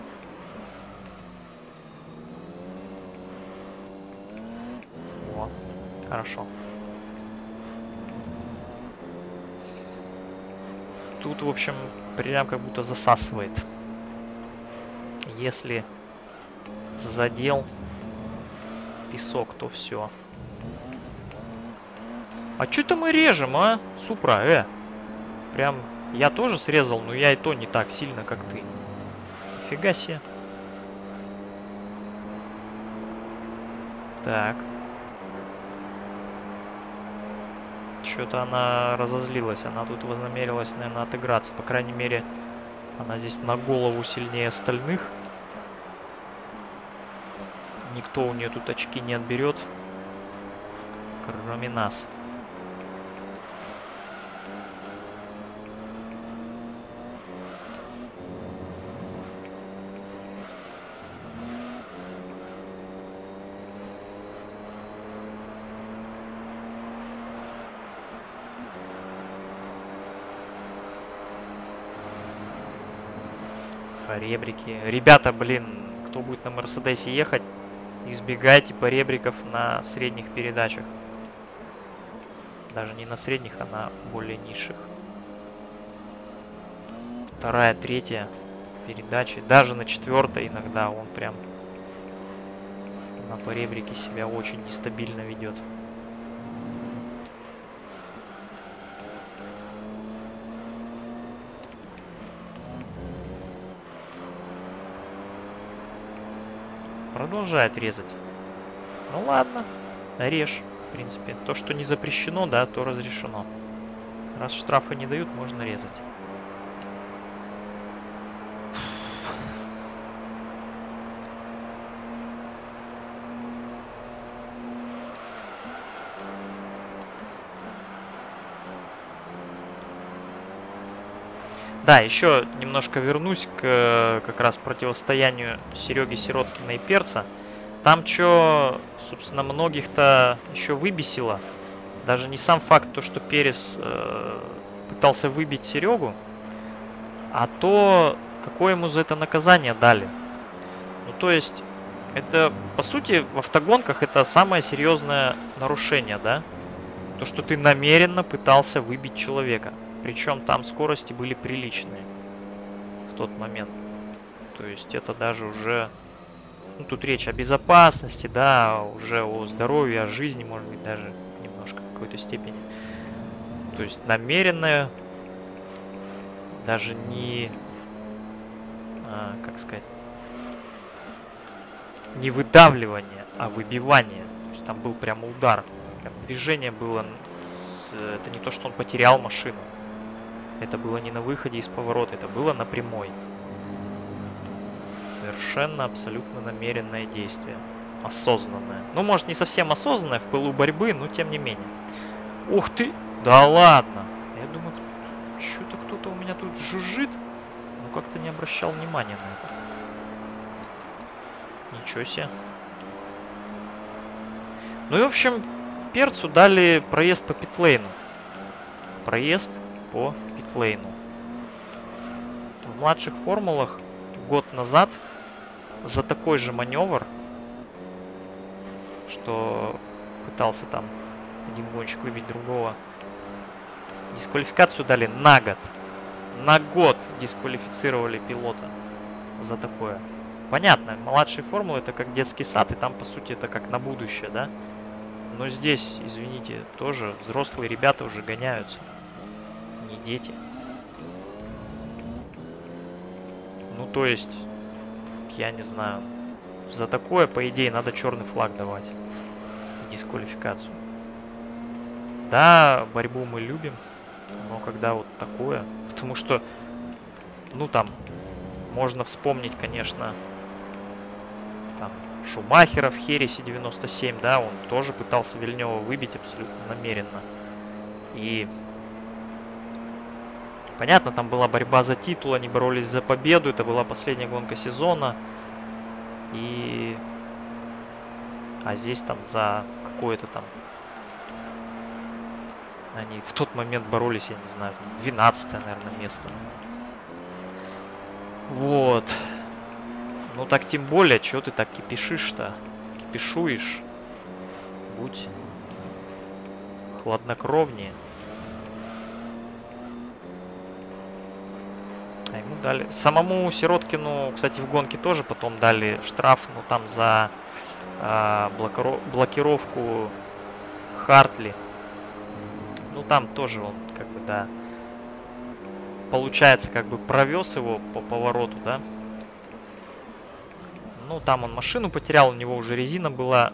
О, хорошо. Тут, в общем, прям как будто засасывает. Если задел песок, то все. А что-то мы режем, а? Супра, э. Прям я тоже срезал, но я и то не так сильно, как ты. Нифига себе. Так. Что-то она разозлилась. Она тут вознамерилась, наверное, отыграться. По крайней мере, она здесь на голову сильнее остальных. Никто у нее тут очки не отберет, кроме нас. Поребрики. Ребята, блин, кто будет на Мерседесе ехать, избегайте поребриков на средних передачах. Даже не на средних, а на более низших. Вторая, третья передачи. Даже на четвертой иногда он прям на поребрике себя очень нестабильно ведет. Продолжает резать. Ну ладно, режь. В принципе, то, что не запрещено, да, то разрешено. Раз штрафы не дают, можно резать. Да, еще немножко вернусь к как раз противостоянию Сереги Сироткина и Перца. Там что, собственно, многих-то еще выбесило. Даже не сам факт, то, что Перес э, пытался выбить Серегу, а то, какое ему за это наказание дали. Ну, то есть, это, по сути, в автогонках это самое серьезное нарушение, да? То, что ты намеренно пытался выбить человека. Причем там скорости были приличные в тот момент. То есть, это даже уже... Ну, тут речь о безопасности, да, уже о здоровье, о жизни, может быть, даже немножко в какой-то степени. То есть, намеренное, даже не... А, как сказать... Не выдавливание, а выбивание. То есть там был прямо удар. Прям движение было... Это не то, что он потерял машину. Это было не на выходе из поворота, это было на прямой. Совершенно, абсолютно намеренное действие. Осознанное. Ну, может, не совсем осознанное в пылу борьбы, но тем не менее. Ух ты! Да ладно! Я думаю, что-то кто-то у меня тут жужжит. Но как-то не обращал внимания на это. Ничего себе. Ну и, в общем, Перцу дали проезд по питлейну. Проезд по питлейну. В младших формулах год назад за такой же маневр, что пытался там один гонщик выбить другого, дисквалификацию дали на год. На год дисквалифицировали пилота за такое. Понятно, младшие формулы это как детский сад, и там, по сути, это как на будущее, да? Но здесь, извините, тоже взрослые ребята уже гоняются. Не дети. Ну, то есть, я не знаю. За такое, по идее, надо черный флаг давать. Дисквалификацию. Да, борьбу мы любим, но когда вот такое... Потому что, ну, там, можно вспомнить, конечно... Там, Шумахера в Хересе девяносто семь, да, он тоже пытался Вильнёва выбить абсолютно намеренно. И понятно, там была борьба за титул, они боролись за победу, это была последняя гонка сезона. И... А здесь там за какое-то там... Они в тот момент боролись, я не знаю, двенадцатое, наверное, место. Вот. Ну так тем более, чего ты так кипишишь-то? Кипишуешь. Будь хладнокровнее. А ему дали... Самому Сироткину, кстати, в гонке тоже потом дали штраф, ну там за э, блокиров... блокировку Хартли. Ну там тоже он, как бы, да, получается, как бы провез его по повороту, да. Ну, там он машину потерял, у него уже резина была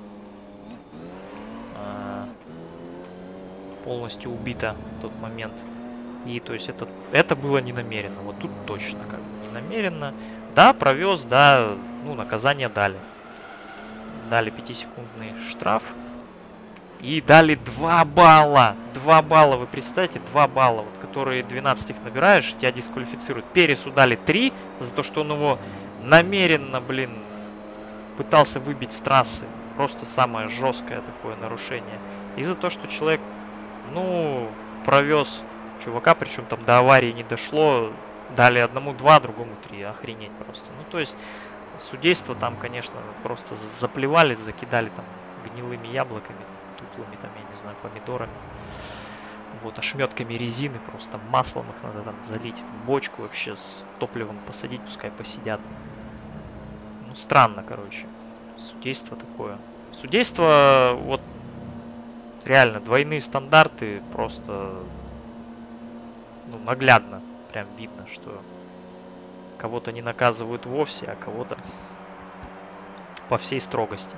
э, полностью убита в тот момент. И, то есть, это, это было не намеренно. Вот тут точно, как бы, не намеренно. Да, провез, да, ну, наказание дали. Дали пятисекундный штраф. И дали два балла. два балла, вы представьте, два балла, вот, которые двенадцать их набираешь, тебя дисквалифицируют. Пересу дали три за то, что он его намеренно, блин, пытался выбить с трассы. Просто самое жесткое такое нарушение. И за то, что человек, ну, провез чувака, причем там до аварии не дошло, дали одному два, другому три. Охренеть просто. Ну, то есть, судейство там, конечно, просто заплевались, закидали там гнилыми яблоками, тутлами, там, я не знаю, помидорами. Вот, ошметками резины, просто маслом их надо там залить, в бочку вообще с топливом посадить, пускай посидят. Ну, странно, короче. Судейство такое. Судейство, вот, реально, двойные стандарты просто, ну, наглядно. Прям видно, что кого-то не наказывают вовсе, а кого-то по всей строгости.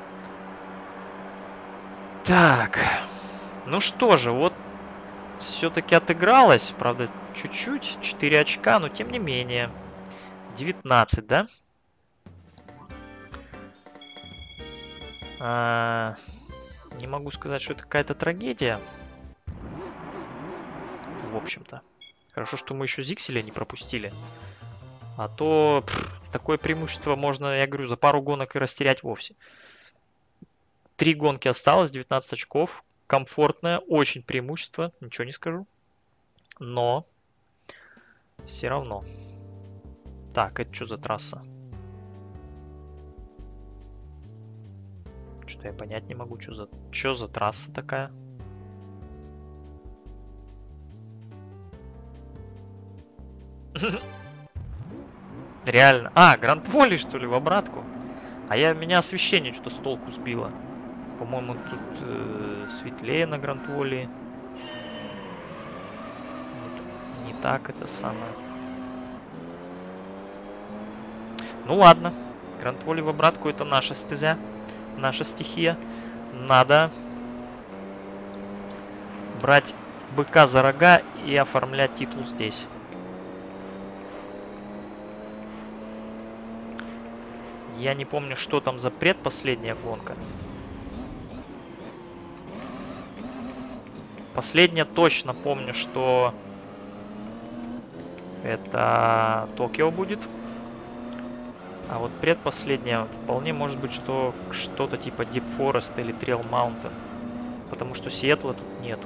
Так. Ну что же, вот все-таки отыгралось. Правда, чуть-чуть. четыре очка, но тем не менее. девятнадцать, да? А, не могу сказать, что это какая-то трагедия. В общем-то. Хорошо, что мы еще Зикселя не пропустили. А то пфф, такое преимущество можно, я говорю, за пару гонок и растерять вовсе. Три гонки осталось, девятнадцать очков. комфортное, очень преимущество, ничего не скажу. Но все равно. Так, это что за трасса? Что-то я понять не могу, что за, что за трасса такая. Реально. А, Гранд-Воли, что ли, в обратку? А я, меня освещение что-то с толку сбило. По-моему, тут э, светлее на Гранд-Воли. Не, не так это самое. Ну ладно. Гранд-Воли в обратку это наша стезя. Наша стихия. Надо брать быка за рога и оформлять титул здесь. Я не помню, что там за предпоследняя гонка. Последняя точно помню, что это Токио будет. А вот предпоследняя вполне может быть, что что-то типа Deep Forest или Trail Mountain. Потому что Сиэтла тут нету.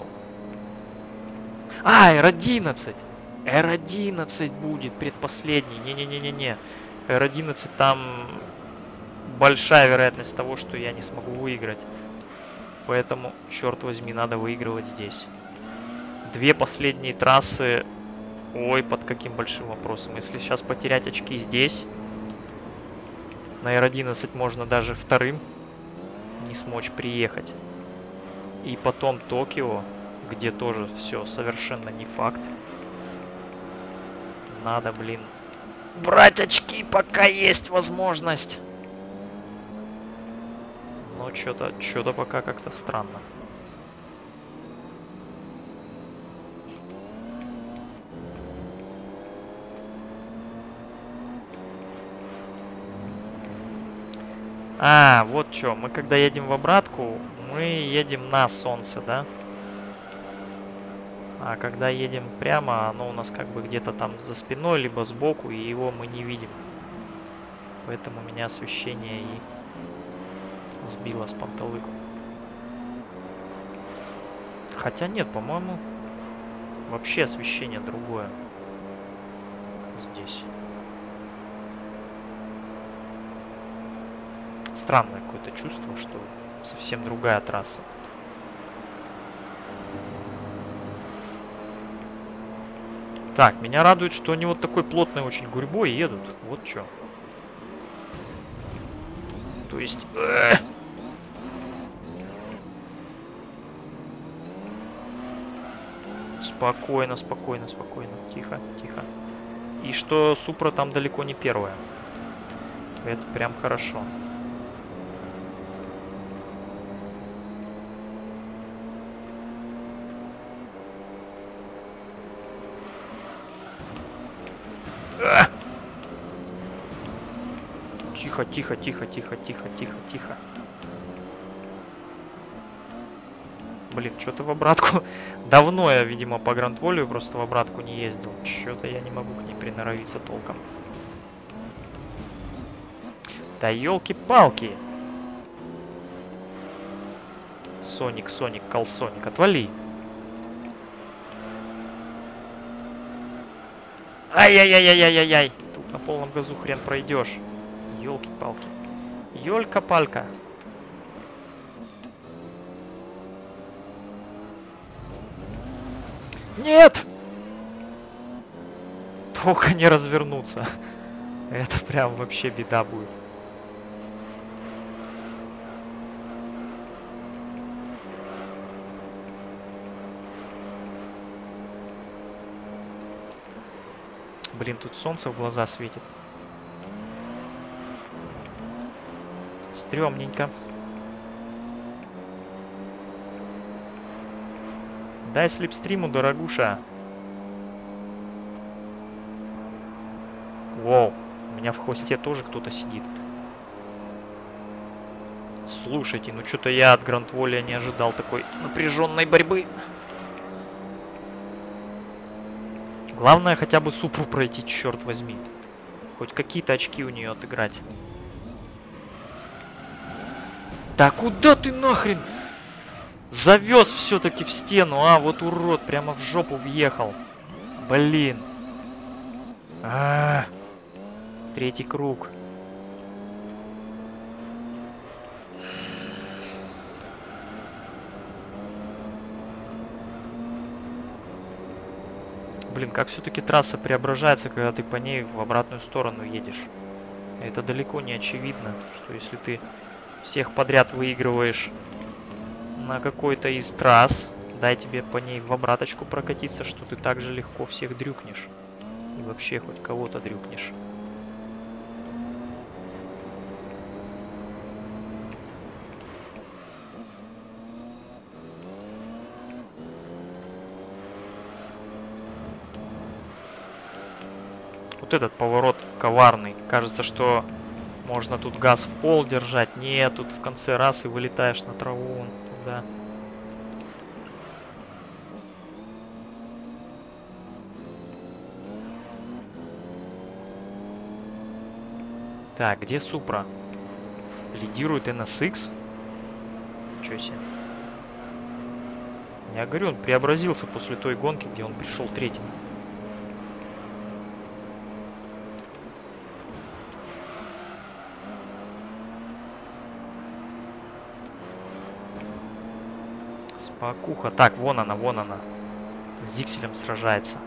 А, эр одиннадцать! эр одиннадцать будет предпоследний. Не-не-не-не-не. эр одиннадцать там большая вероятность того, что я не смогу выиграть. Поэтому, черт возьми, надо выигрывать здесь. Две последние трассы. Ой, под каким большим вопросом. Если сейчас потерять очки здесь, на эр одиннадцать можно даже вторым не смочь приехать. И потом Токио, где тоже все совершенно не факт. Надо, блин, брать очки, пока есть возможность. Но что-то, что-то пока как-то странно. А, вот что, мы когда едем в обратку, мы едем на солнце, да? А когда едем прямо, оно у нас как бы где-то там за спиной, либо сбоку, и его мы не видим. Поэтому меня освещение и сбило с панталыку. Хотя нет, по-моему, вообще освещение другое здесь. Странное какое-то чувство, что совсем другая трасса. Так, меня радует, что они вот такой плотной очень гурьбой едут. Вот что. То есть... Э -э Спокойно, спокойно, спокойно. Тихо, тихо. И что Супра там далеко не первая. Это прям хорошо. А! Тихо, тихо, тихо, тихо, тихо, тихо, тихо. Блин, что-то в обратку. Давно я, видимо, по Гранд-Волию просто в обратку не ездил. Что-то я не могу к ней приноровиться толком. Да елки-палки. Соник, Соник, Колсоник, отвали. Ай-яй-яй-яй-яй-яй. Тут на полном газу хрен пройдешь. Елки-палки. Ёлька-палька. Нет! Только не развернуться. Это прям вообще беда будет. Блин, тут солнце в глаза светит. Стрёмненько. Дай слепстриму, дорогуша. Воу, у меня в хвосте тоже кто-то сидит. Слушайте, ну что-то я от Гранд-Воли не ожидал такой напряженной борьбы. Главное хотя бы Супру пройти, черт возьми. Хоть какие-то очки у нее отыграть. Да куда ты нахрен? Завез все-таки в стену. А, вот урод, прямо в жопу въехал. Блин. А, -а, -а. Третий круг. Блин, как все-таки трасса преображается, когда ты по ней в обратную сторону едешь. Это далеко не очевидно, что если ты всех подряд выигрываешь на какой-то из трасс, дай тебе по ней в обраточку прокатиться, что ты так же легко всех дрюкнешь. И вообще хоть кого-то дрюкнешь. Вот этот поворот коварный. Кажется, что можно тут газ в пол держать. Нет, тут в конце раз и вылетаешь на траву. Туда. Так, где Супра? Лидирует эн эс икс? Ничего себе. Я говорю, он преобразился после той гонки, где он пришел третьим. Спокуха. Так, вон она, вон она. С Зикселем сражается.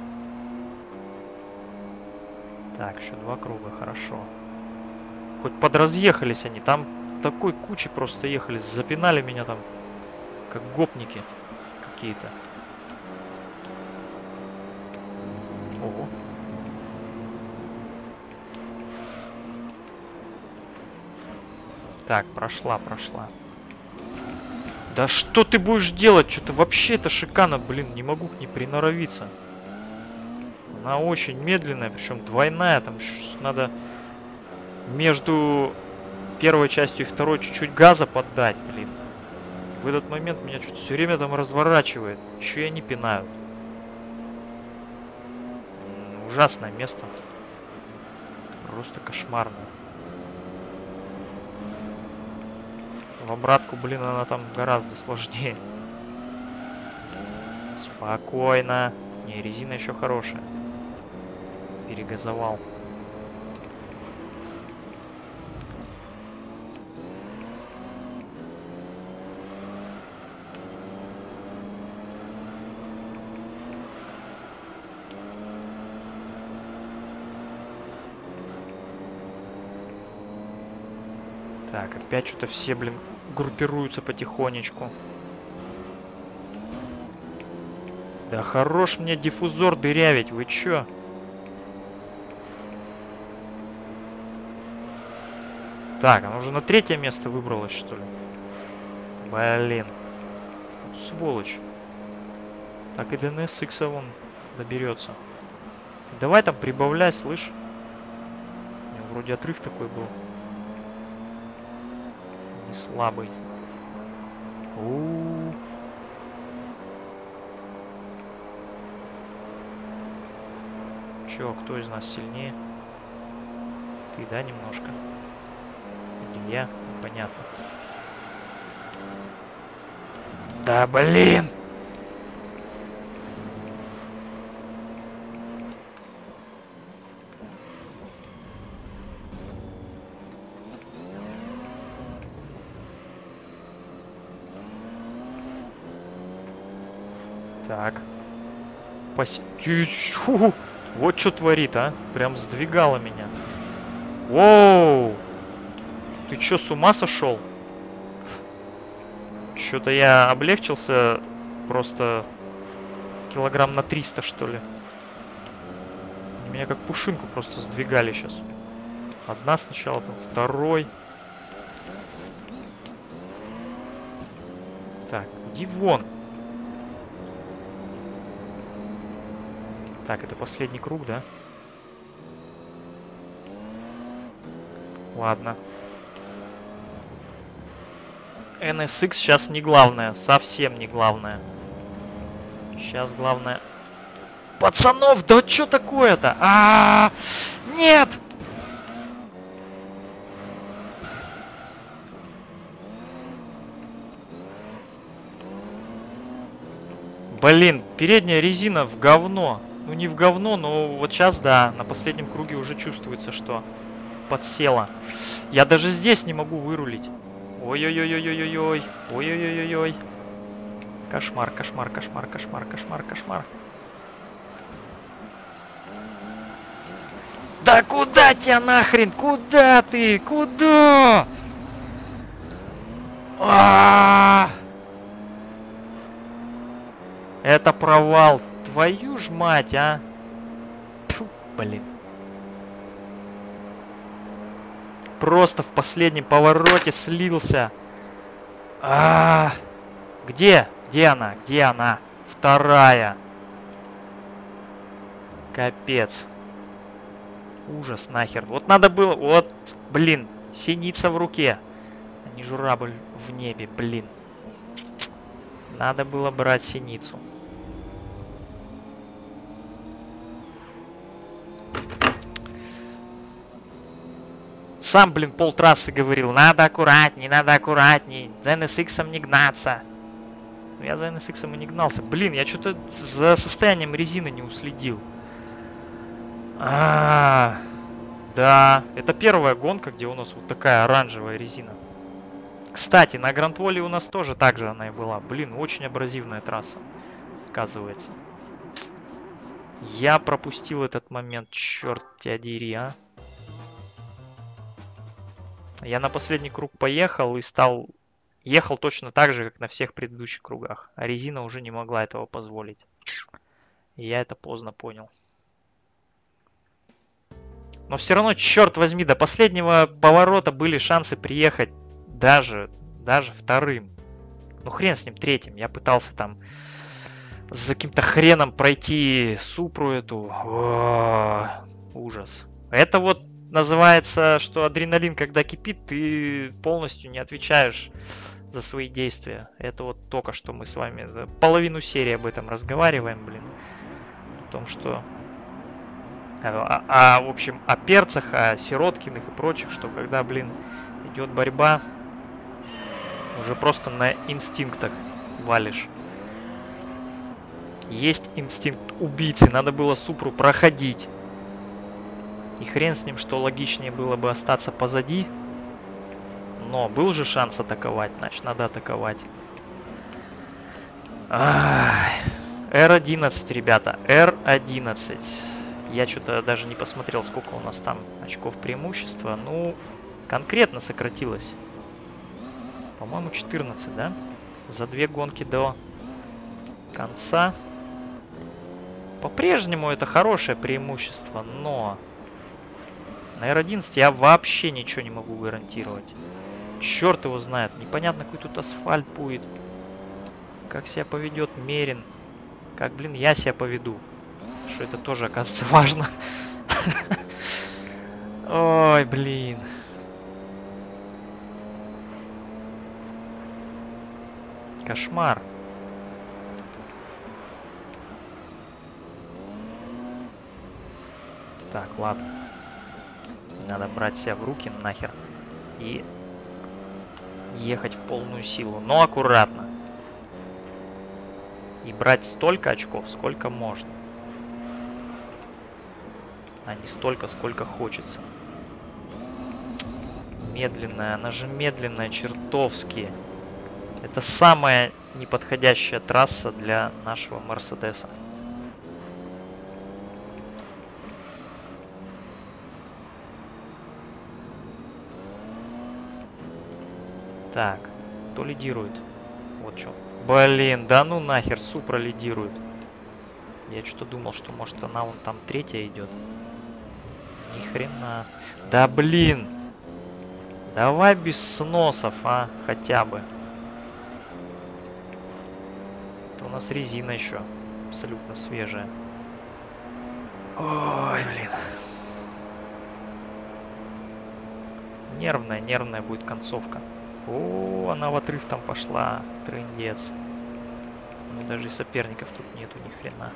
Так, еще два круга, хорошо. Хоть подразъехались они, там в такой куче просто ехали, запинали меня там, как гопники какие-то. Ого. Так, прошла, прошла. Да что ты будешь делать? Что-то вообще это шикарно, блин, не могу к ней приноровиться. Она очень медленная, причем двойная, там надо между первой частью и второй чуть-чуть газа поддать, блин. В этот момент меня что-то все время там разворачивает. Еще и они пинают. Ужасное место. Просто кошмарное. В обратку, блин, она там гораздо сложнее. Спокойно. Не, резина еще хорошая. Перегазовал. Так, опять что-то все, блин, группируются потихонечку. Да хорош мне диффузор дырявить, вы чё? Так, она уже на третье место выбралась, что ли? Блин. Сволочь. Так и до эн эс икс вон доберется. Давай там прибавляй, слышь. У меня вроде отрыв такой был. Не слабый. У-у-у. Чё, кто из нас сильнее? Ты, да, немножко? Или я? Непонятно. Да блин! Так. Пос... Фу, вот что творит, а? Прям сдвигало меня. Воу! Ты чё, с ума сошел? Что-то я облегчился просто килограмм на триста, что ли. Меня как пушинку просто сдвигали сейчас. Одна сначала, там второй. Так, иди вон. Так, это последний круг, да? Ладно. эн эс икс сейчас не главное. Совсем не главное. Сейчас главное... Пацанов, да что такое-то? А, -а, а Нет! Блин, передняя резина в говно. Ну не в говно, но вот сейчас, да, на последнем круге уже чувствуется, что подсела. Я даже здесь не могу вырулить. Ой-ой-ой-ой-ой-ой. Ой-ой-ой-ой-ой. Кошмар, кошмар, кошмар, кошмар, кошмар, кошмар. Да куда тебя нахрен? Куда ты? Куда? А-а-а! Это провал. Твою ж мать, а. Фу, блин. Просто в последнем повороте слился. А, -а, -а. Где? Где она? Где она? Вторая. Капец. Ужас нахер. Вот надо было... Вот, блин. Синица в руке. А не журавль в небе, блин. Надо было брать синицу. Сам, блин, полтрассы говорил, надо аккуратней, надо аккуратней, за эн эс икс не гнаться. Я за эн эс икс и не гнался. Блин, я что-то за состоянием резины не уследил. А, -а, -а, да, это первая гонка, где у нас вот такая оранжевая резина. Кстати, на Гранд-Воле у нас тоже так же она и была. Блин, очень абразивная трасса, оказывается. Я пропустил этот момент, черт тебя дери, а. Я на последний круг поехал и стал... Ехал точно так же, как на всех предыдущих кругах. А резина уже не могла этого позволить. И я это поздно понял. Но все равно, черт возьми, до последнего поворота были шансы приехать даже, даже вторым. Ну хрен с ним, третьим. Я пытался там за каким-то хреном пройти Супру эту. О, ужас. Это вот называется, что адреналин, когда кипит, ты полностью не отвечаешь за свои действия. Это вот только что мы с вами половину серии об этом разговариваем, блин. О том, что... А, а, в общем, о перцах, о Сироткиных и прочих, что когда, блин, идет борьба, уже просто на инстинктах валишь. Есть инстинкт убийцы, надо было Супру проходить. И хрен с ним, что логичнее было бы остаться позади. Но был же шанс атаковать, значит, надо атаковать. эр одиннадцать, ребята, эр одиннадцать. Я что-то даже не посмотрел, сколько у нас там очков преимущества. Ну, конкретно сократилось. По-моему, четырнадцать, да? За две гонки до конца. По-прежнему это хорошее преимущество, но... На эр одиннадцать я вообще ничего не могу гарантировать. Черт его знает. Непонятно, какой тут асфальт будет. Как себя поведет Мерин. Как, блин, я себя поведу. Что это тоже, оказывается, важно. Ой, блин. Кошмар. Так, ладно. Надо брать себя в руки нахер. И ехать в полную силу. Но аккуратно. И брать столько очков, сколько можно. А не столько, сколько хочется. Медленная, она же медленная, чертовски. Это самая неподходящая трасса для нашего Мерседеса. Так, кто лидирует? Вот что. Блин, да ну нахер, Супра лидирует. Я что-то думал, что может она вон там третья идет. Ни хрена. Да блин. Давай без сносов, а, хотя бы. Это у нас резина еще абсолютно свежая. Ой, блин. Нервная, нервная будет концовка. О, она в отрыв там пошла. Трындец. Ну, даже и соперников тут нету ни хрена.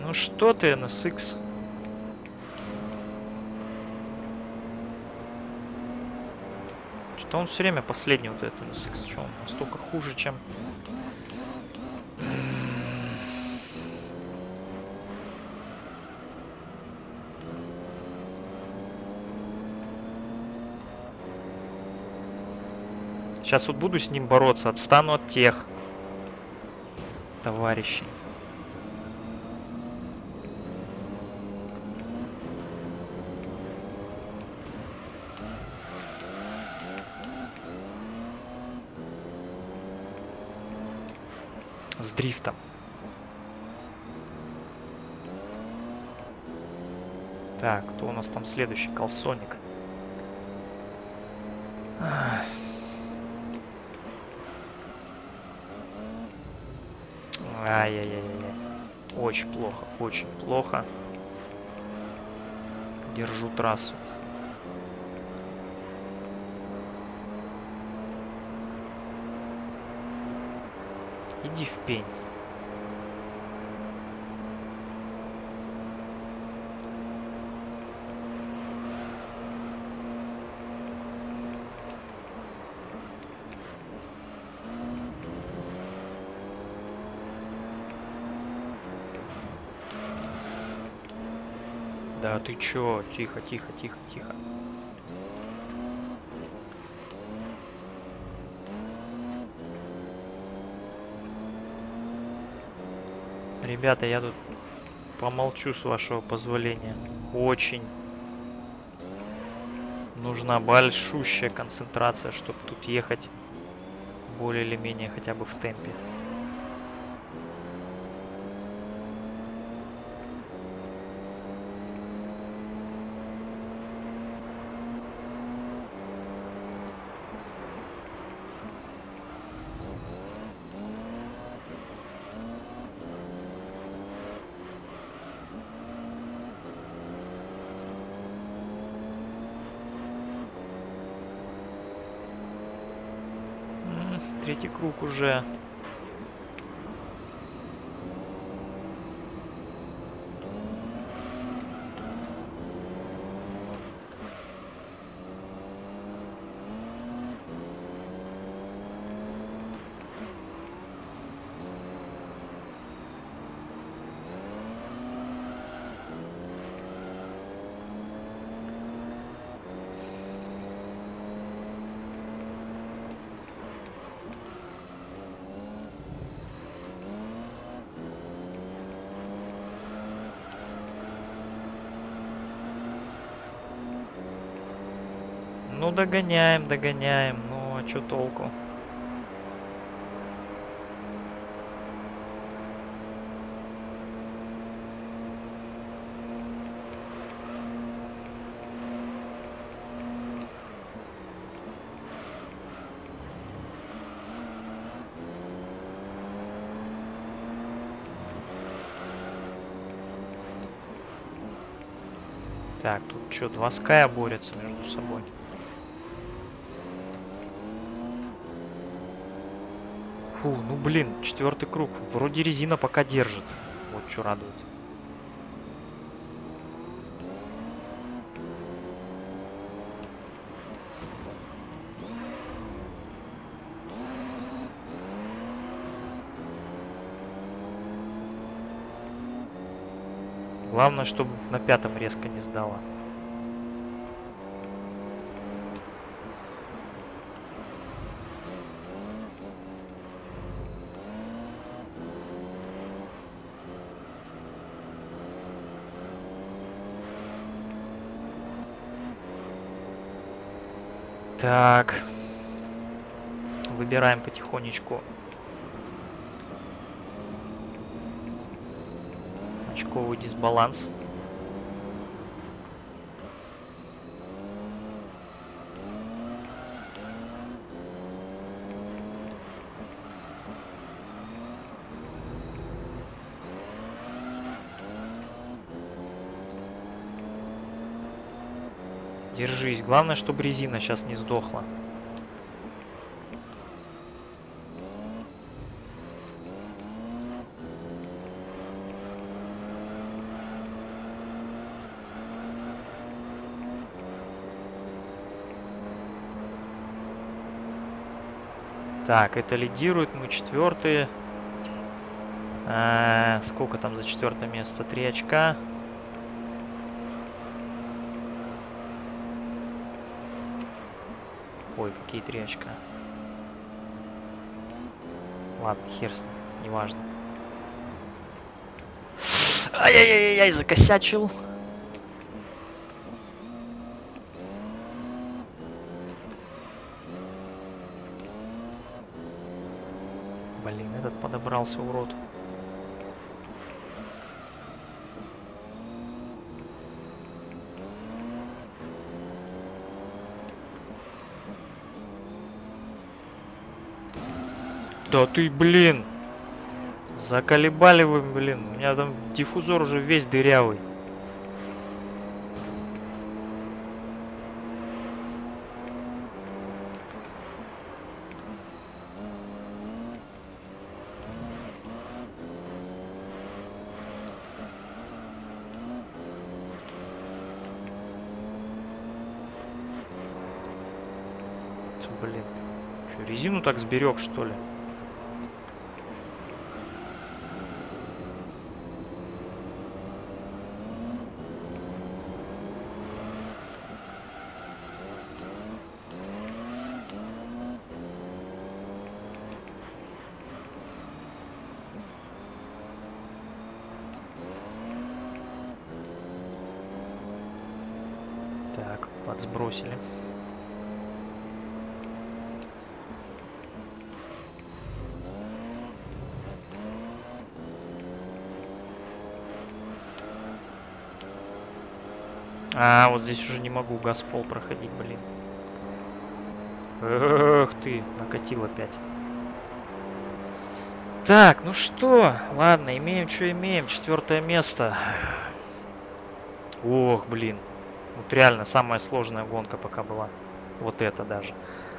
Ну что ты, эн эс икс? Что он все время последний, вот этот эн эс икс? Что он настолько хуже, чем... Сейчас вот буду с ним бороться, отстану от тех товарищей. С дрифтом. Так, кто у нас там следующий? Колсоник. Ай-яй-яй-яй. Очень плохо, очень плохо. Держу трассу. Иди в пень. Да ты чё? Тихо, тихо, тихо, тихо. Ребята, я тут помолчу, с вашего позволения. Очень нужна большущая концентрация, чтобы тут ехать более или менее хотя бы в темпе. Третий круг уже. Ну, догоняем, догоняем. Ну, а чё толку? Так, тут что, два ская борются между собой. Фу, ну блин, четвертый круг. Вроде резина пока держит. Вот что радует. Главное, чтобы на пятом резко не сдала. Так. Выбираем потихонечку очковый дисбаланс. Держись. Главное, чтобы резина сейчас не сдохла. Так, это лидирует, мы четвертые. А, сколько там за четвертое место? Три очка. Ой, какие три очка. Ладно, хер с ним, неважно. Ай-яй-яй-яй, закосячил. Блин, этот подобрался, урод. Да ты, блин. Заколебали вы, блин. У меня там диффузор уже весь дырявый. Блин. Что, резину так сберег, что ли? Так, подсбросили. А, вот здесь уже не могу газпол проходить, блин. Эх ты, накатил опять. Так, ну что, ладно, имеем, что имеем. Четвертое место. Ох, блин. Вот реально самая сложная гонка пока была. Вот это даже.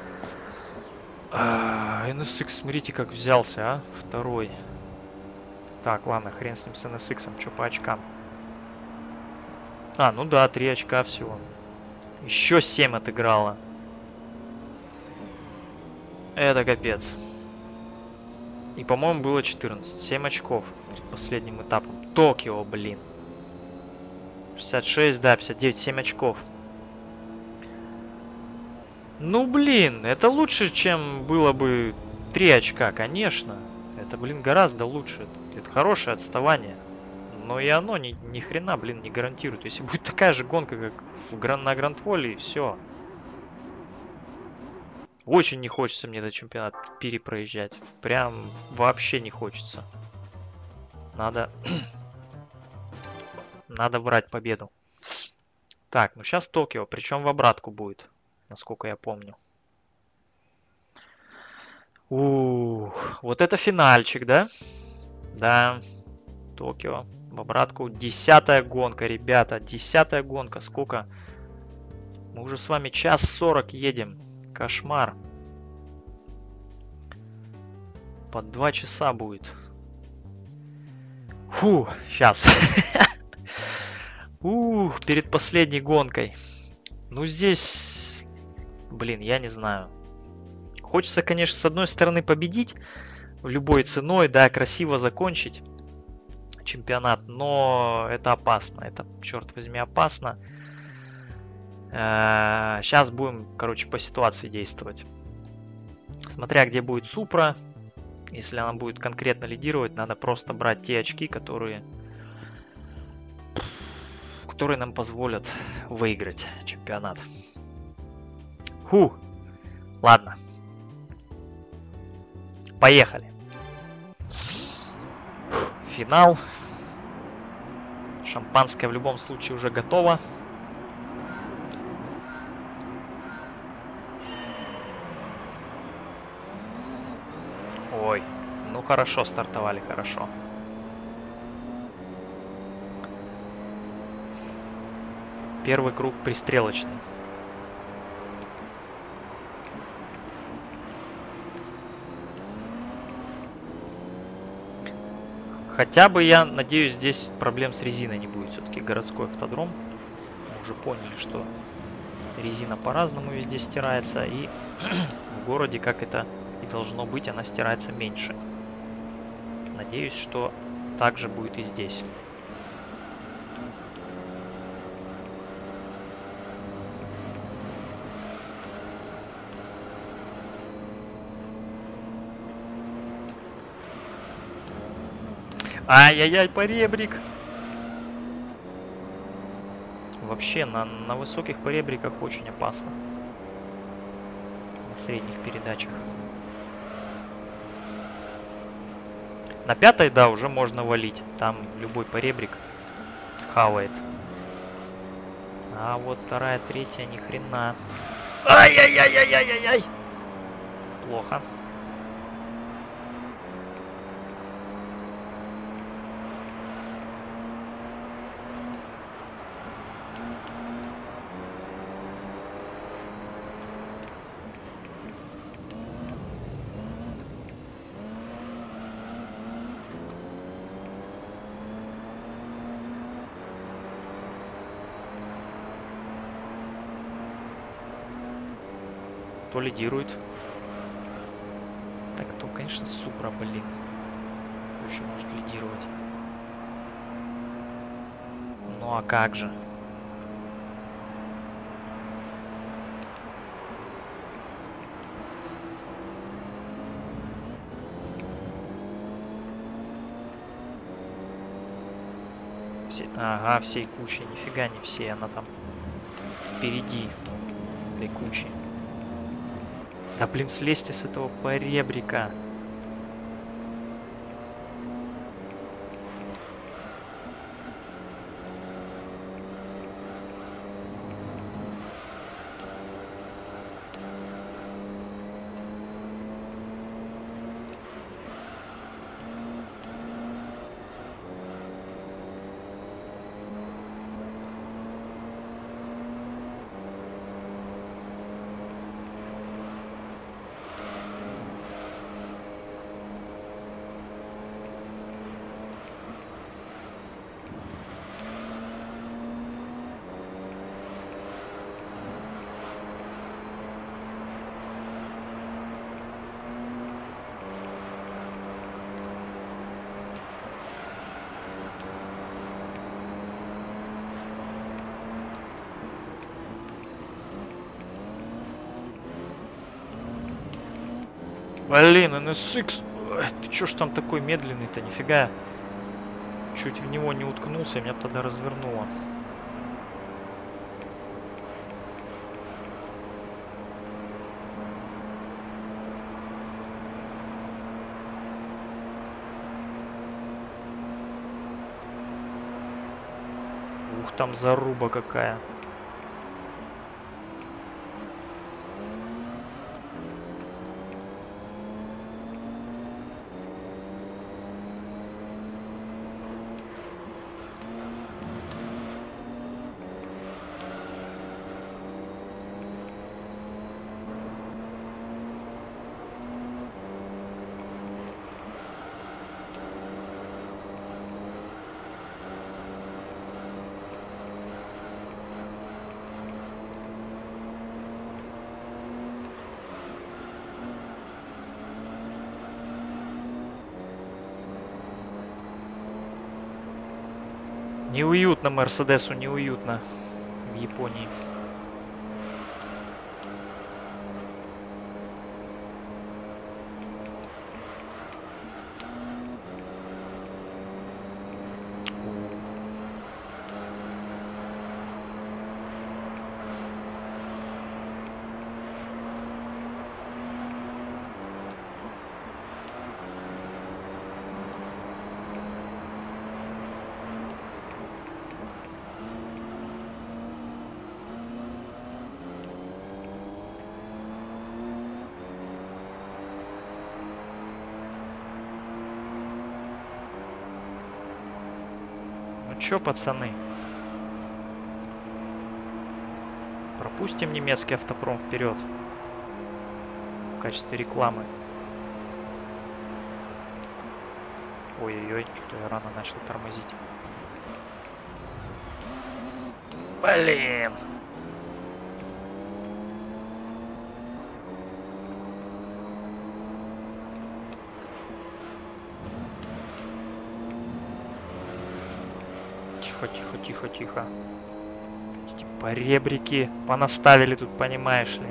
А, эн эс икс, смотрите, как взялся, а? Второй. Так, ладно, хрен с ним с эн эс икс, что по очкам. А, ну да, три очка всего. Еще семь отыграла. Это капец. И, по-моему, было четырнадцать. семь очков перед последним этапом. Токио, блин. шестьдесят шесть, да, пятьдесят девять, семь очков. Ну, блин, это лучше, чем было бы три очка, конечно. Это, блин, гораздо лучше. Это, это хорошее отставание. Но и оно ни, ни хрена, блин, не гарантирует. Если будет такая же гонка, как в гран на Гранд-Воле, все. Очень не хочется мне этот чемпионат перепроезжать. Прям вообще не хочется. Надо... Надо брать победу. Так, ну сейчас Токио. Причем в обратку будет, насколько я помню. Ух, вот это финальчик, да? Да. Токио. В обратку. Десятая гонка, ребята. Десятая гонка. Сколько? Мы уже с вами час сорок едем. Кошмар. Под два часа будет. Фу, сейчас. Ух, перед последней гонкой. Ну здесь... Блин, я не знаю. Хочется, конечно, с одной стороны победить. Любой ценой, да, красиво закончить чемпионат, но это опасно, это, черт возьми, опасно. Сейчас будем, короче, по ситуации действовать. Смотря где будет Супра, если она будет конкретно лидировать, надо просто брать те очки, которые, которые нам позволят выиграть чемпионат. Фу, ладно. Поехали. Финал. Шампанское в любом случае уже готово. Ой, ну хорошо стартовали, хорошо. Первый круг пристрелочный. Хотя бы, я надеюсь, здесь проблем с резиной не будет. Все-таки городской автодром. Мы уже поняли, что резина по-разному везде стирается. И в городе, как это и И должно быть, она стирается меньше. Надеюсь, что так же будет и здесь. Ай-яй-яй, поребрик! Вообще, на, на высоких поребриках очень опасно. На средних передачах. На пятой, да, уже можно валить. Там любой поребрик схавает. А вот вторая, третья, ни хрена. Ай-яй-яй-яй-яй-яй-яй! Плохо. Кто лидирует? Так, то, конечно, Супра, блин. Кто еще может лидировать? Ну а как же? Все... Ага, всей кучей. Нифига не все, она там впереди этой кучи. Да блин, слезьте с этого поребрика. Блин, эн эс икс. Ой, ты чё ж там такой медленный-то? Нифига. Чуть в него не уткнулся, меня тогда развернуло. Ух, там заруба какая. Неуютно Мерседесу, неуютно в Японии. Чё, пацаны? Пропустим немецкий автопром вперед в качестве рекламы. Ой-ой-ой, что-то я рано начал тормозить. Блин! Тихо, тихо, тихо, тихо. Эти поребрики понаставили тут, понимаешь ли.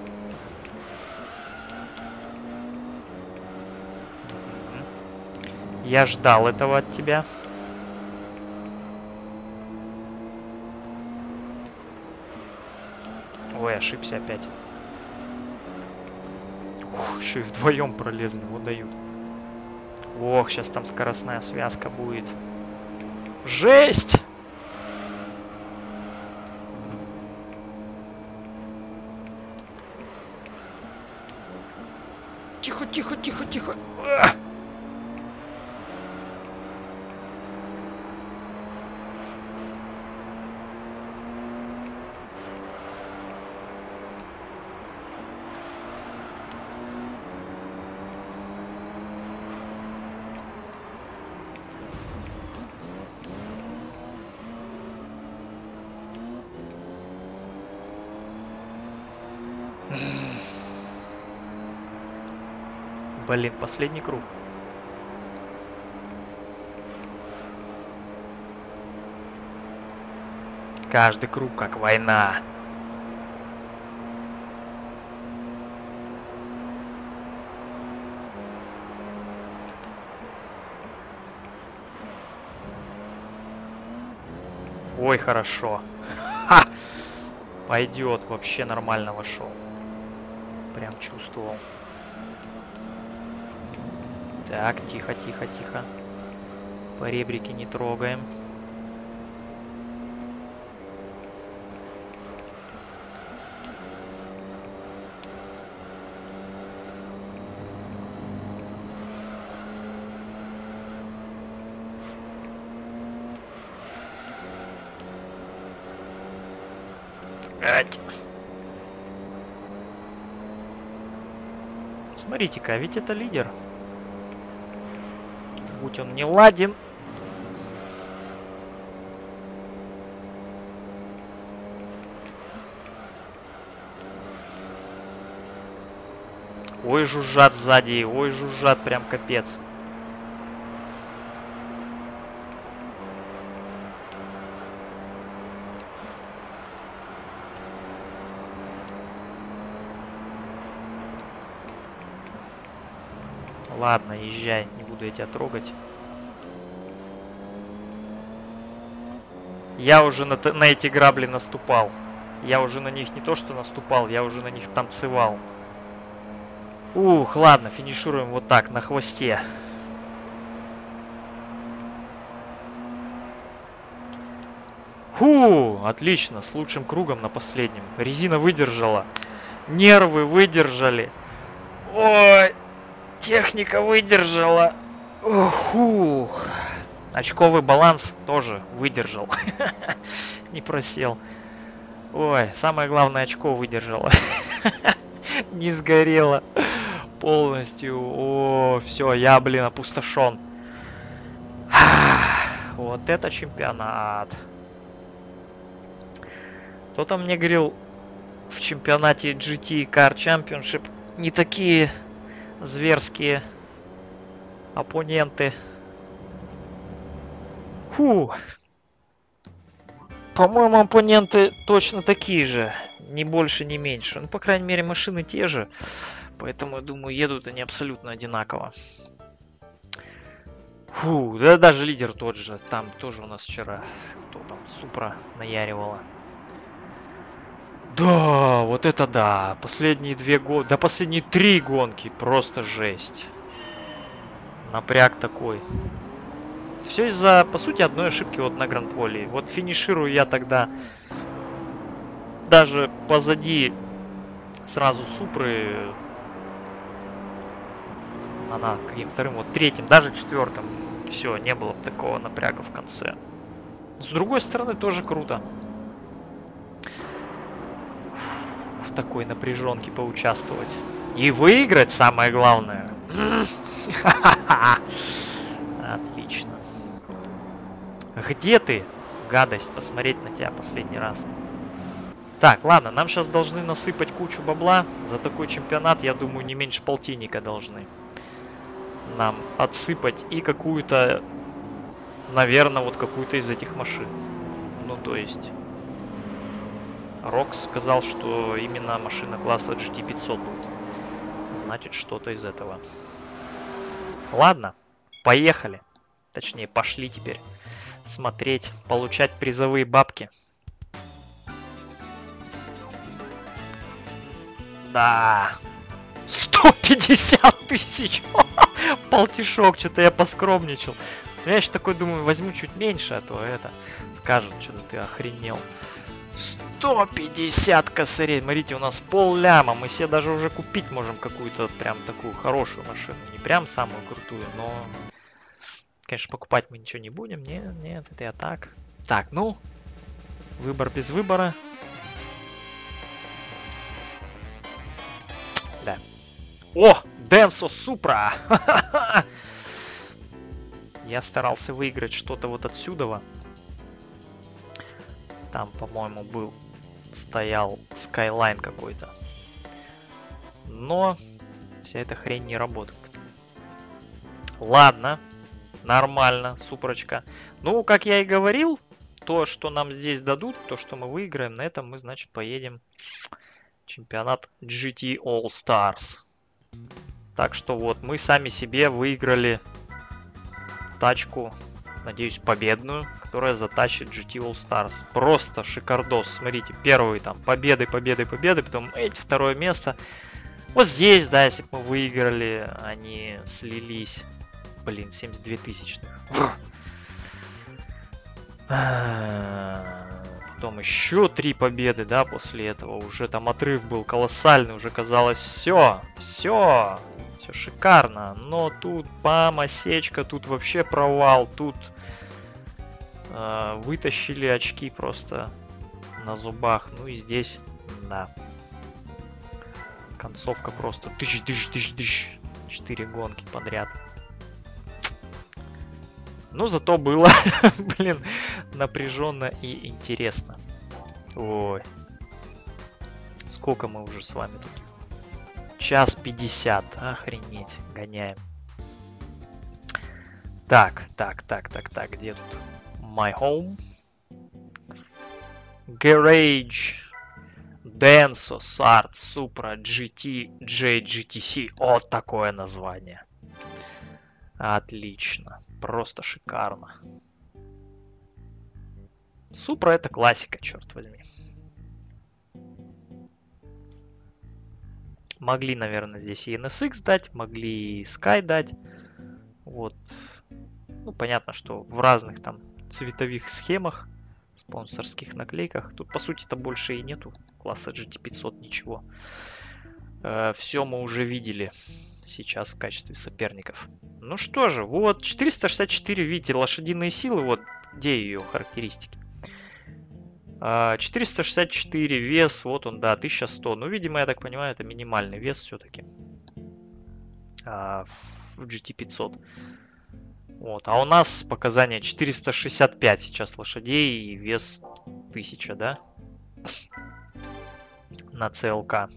Я ждал этого от тебя. Ой, ошибся опять. Ух, еще и вдвоем пролезли, вот дают. Ох, сейчас там скоростная связка будет. Жесть! Тихо, тихо, тихо, тихо. А! Блин, последний круг. Каждый круг как война. Ой, хорошо. Ха! Пойдет, вообще нормально вошел. Прям чувствовал. Так, тихо, тихо, тихо. Поребрики не трогаем. Смотрите-ка, ведь это лидер. Будь он не ладен. Ой, жужжат сзади, ой, жужжат, прям капец. Ладно, езжай, не буду я тебя трогать. Я уже на, на эти грабли наступал. Я уже на них не то что наступал, я уже на них танцевал. Ух, ладно, финишируем вот так, на хвосте. Фу, отлично, с лучшим кругом на последнем. Резина выдержала. Нервы выдержали. Ой, техника выдержала. Ух. Очковый баланс тоже выдержал. Не просел. Ой, самое главное, очко выдержало. Не сгорело полностью. О, все, я, блин, опустошен. Вот это чемпионат. Кто-то мне говорил, в чемпионате джи ти Car Championship не такие зверские оппоненты. Фу. По-моему, оппоненты точно такие же. Ни больше, ни меньше. Ну, по крайней мере, машины те же. Поэтому, я думаю, едут они абсолютно одинаково. Фу, да даже лидер тот же. Там тоже у нас вчера кто там, Супра наяривала. Да, вот это да. Последние две гонки, да последние три гонки. Просто жесть. Напряг такой. Все из-за, по сути, одной ошибки вот на Гранд-Воле. Вот финиширую я тогда даже позади сразу Супры. Она каким вторым, вот третьим, даже четвертым. Все, не было бы такого напряга в конце. С другой стороны, тоже круто. В такой напряженке поучаствовать. И выиграть, самое главное. Отлично. Где ты, гадость, посмотреть на тебя последний раз. Так, ладно, нам сейчас должны насыпать кучу бабла. За такой чемпионат, я думаю, не меньше полтинника должны нам отсыпать. И какую-то наверное, вот какую-то из этих машин. Ну, то есть... Рокс сказал, что именно машина класса джи ти пятьсот будет. Значит, что-то из этого. Ладно, поехали. Точнее, пошли теперь смотреть, получать призовые бабки. Да, сто пятьдесят тысяч. Полтишок, что-то я поскромничал. Я еще такой думаю, возьму чуть меньше, а то это скажут, что-то ты охренел. сто пятьдесят косарей. Смотрите, у нас пол ляма. Мы себе даже уже купить можем какую-то прям такую хорошую машину. Не прям самую крутую, но... Конечно, покупать мы ничего не будем. Нет, нет, это я так. Так, ну. Выбор без выбора. Да. О! Денсо Супра! Я старался выиграть что-то вот отсюда. Там, по-моему, был, стоял Skyline какой-то. Но вся эта хрень не работает. Ладно, нормально, супрочка. Ну, как я и говорил, то, что нам здесь дадут, то, что мы выиграем, на этом мы, значит, поедем в чемпионат джи ти All Stars. Так что вот, мы сами себе выиграли тачку, надеюсь, победную, которая затащит джи ти All Stars. Просто шикардос. Смотрите, первые там победы, победы, победы, потом эти, второе место. Вот здесь, да, если бы мы выиграли, они слились. Блин, семьдесят две тысячных. Потом еще три победы, да, после этого. Уже там отрыв был колоссальный, уже казалось, все, все, все шикарно. Но тут бам, осечка, тут вообще провал, тут э, вытащили очки просто на зубах. Ну и здесь, да. Концовка просто тысяч, тысяч, тысяч, тысяч. Четыре гонки подряд. Ну, зато было, блин, напряженно и интересно. Ой. Сколько мы уже с вами тут? Час пятьдесят. Охренеть. Гоняем. Так, так, так, так, так. Где тут? My home. Garage. Denso, Sart, Supra, джи ти, джей джи ти си. Вот такое название. Отлично. Просто шикарно. Supra это классика, черт возьми. Могли, наверное, здесь и эн эс икс дать, могли и Sky дать. Вот. Ну, понятно, что в разных там цветовых схемах, спонсорских наклейках. Тут, по сути-то, больше и нету класса джи ти пятьсот, ничего. Э, все мы уже видели сейчас в качестве соперников. Ну что же, вот четыреста шестьдесят четыре, видите, лошадиные силы, вот где ее характеристики. четыреста шестьдесят четыре, вес, вот он, да, тысяча сто. Ну, видимо, я так понимаю, это минимальный вес все-таки а, в джи ти пятьсот. Вот, а у нас показания четыреста шестьдесят пять сейчас лошадей и вес тысяча, да? На си эл ка.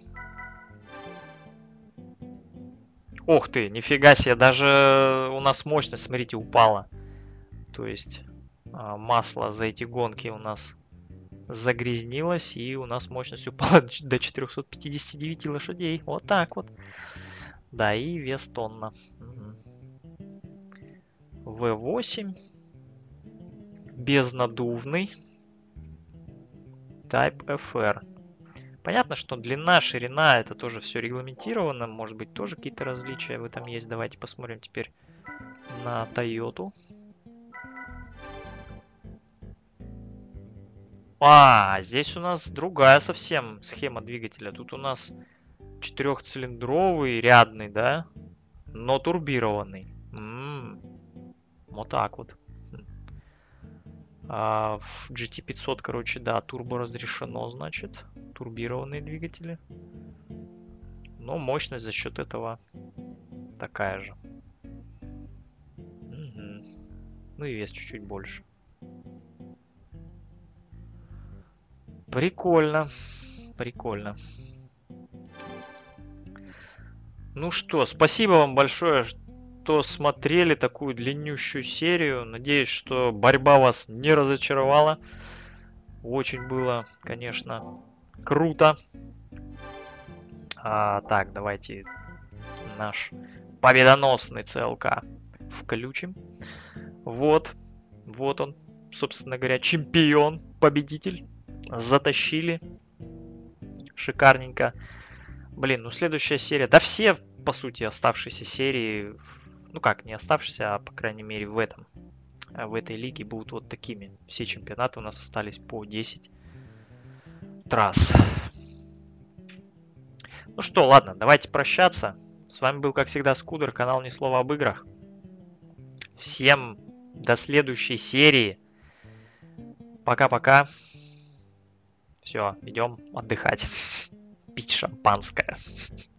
Ух ты, нифига себе, даже у нас мощность, смотрите, упала. То есть а, масло за эти гонки у нас загрязнилось, и у нас мощность упала до четырёхсот пятидесяти девяти лошадей. Вот так вот. Да, и вес тонна. вэ восемь. Безнадувный. Type эф ар. Понятно, что длина, ширина, это тоже все регламентировано. Может быть, тоже какие-то различия в этом есть. Давайте посмотрим теперь на Toyota. А, здесь у нас другая совсем схема двигателя. Тут у нас четырехцилиндровый, рядный, да? Но турбированный. М-м-м. Вот так вот. А в джи ти пятьсот, короче, да, турбо разрешено, значит. Турбированные двигатели. Но мощность за счет этого такая же. Угу. Ну и вес чуть-чуть больше. Прикольно. Прикольно. Ну что, спасибо вам большое что смотрели такую длиннющую серию. Надеюсь, что борьба вас не разочаровала. Очень было, конечно, круто. А, так, давайте наш победоносный ЦЛК включим. Вот, вот он, собственно говоря, чемпион, победитель. Затащили. Шикарненько. Блин, ну следующая серия. Да все, по сути, оставшиеся серии, ну как, не оставшиеся, а по крайней мере в этом, в этой лиге будут вот такими. Все чемпионаты у нас остались по десять трасс. Ну что, ладно, давайте прощаться. С вами был, как всегда, Скудер, канал Ни Слова об играх. Всем до следующей серии. Пока-пока. Все, идем отдыхать. Пить шампанское.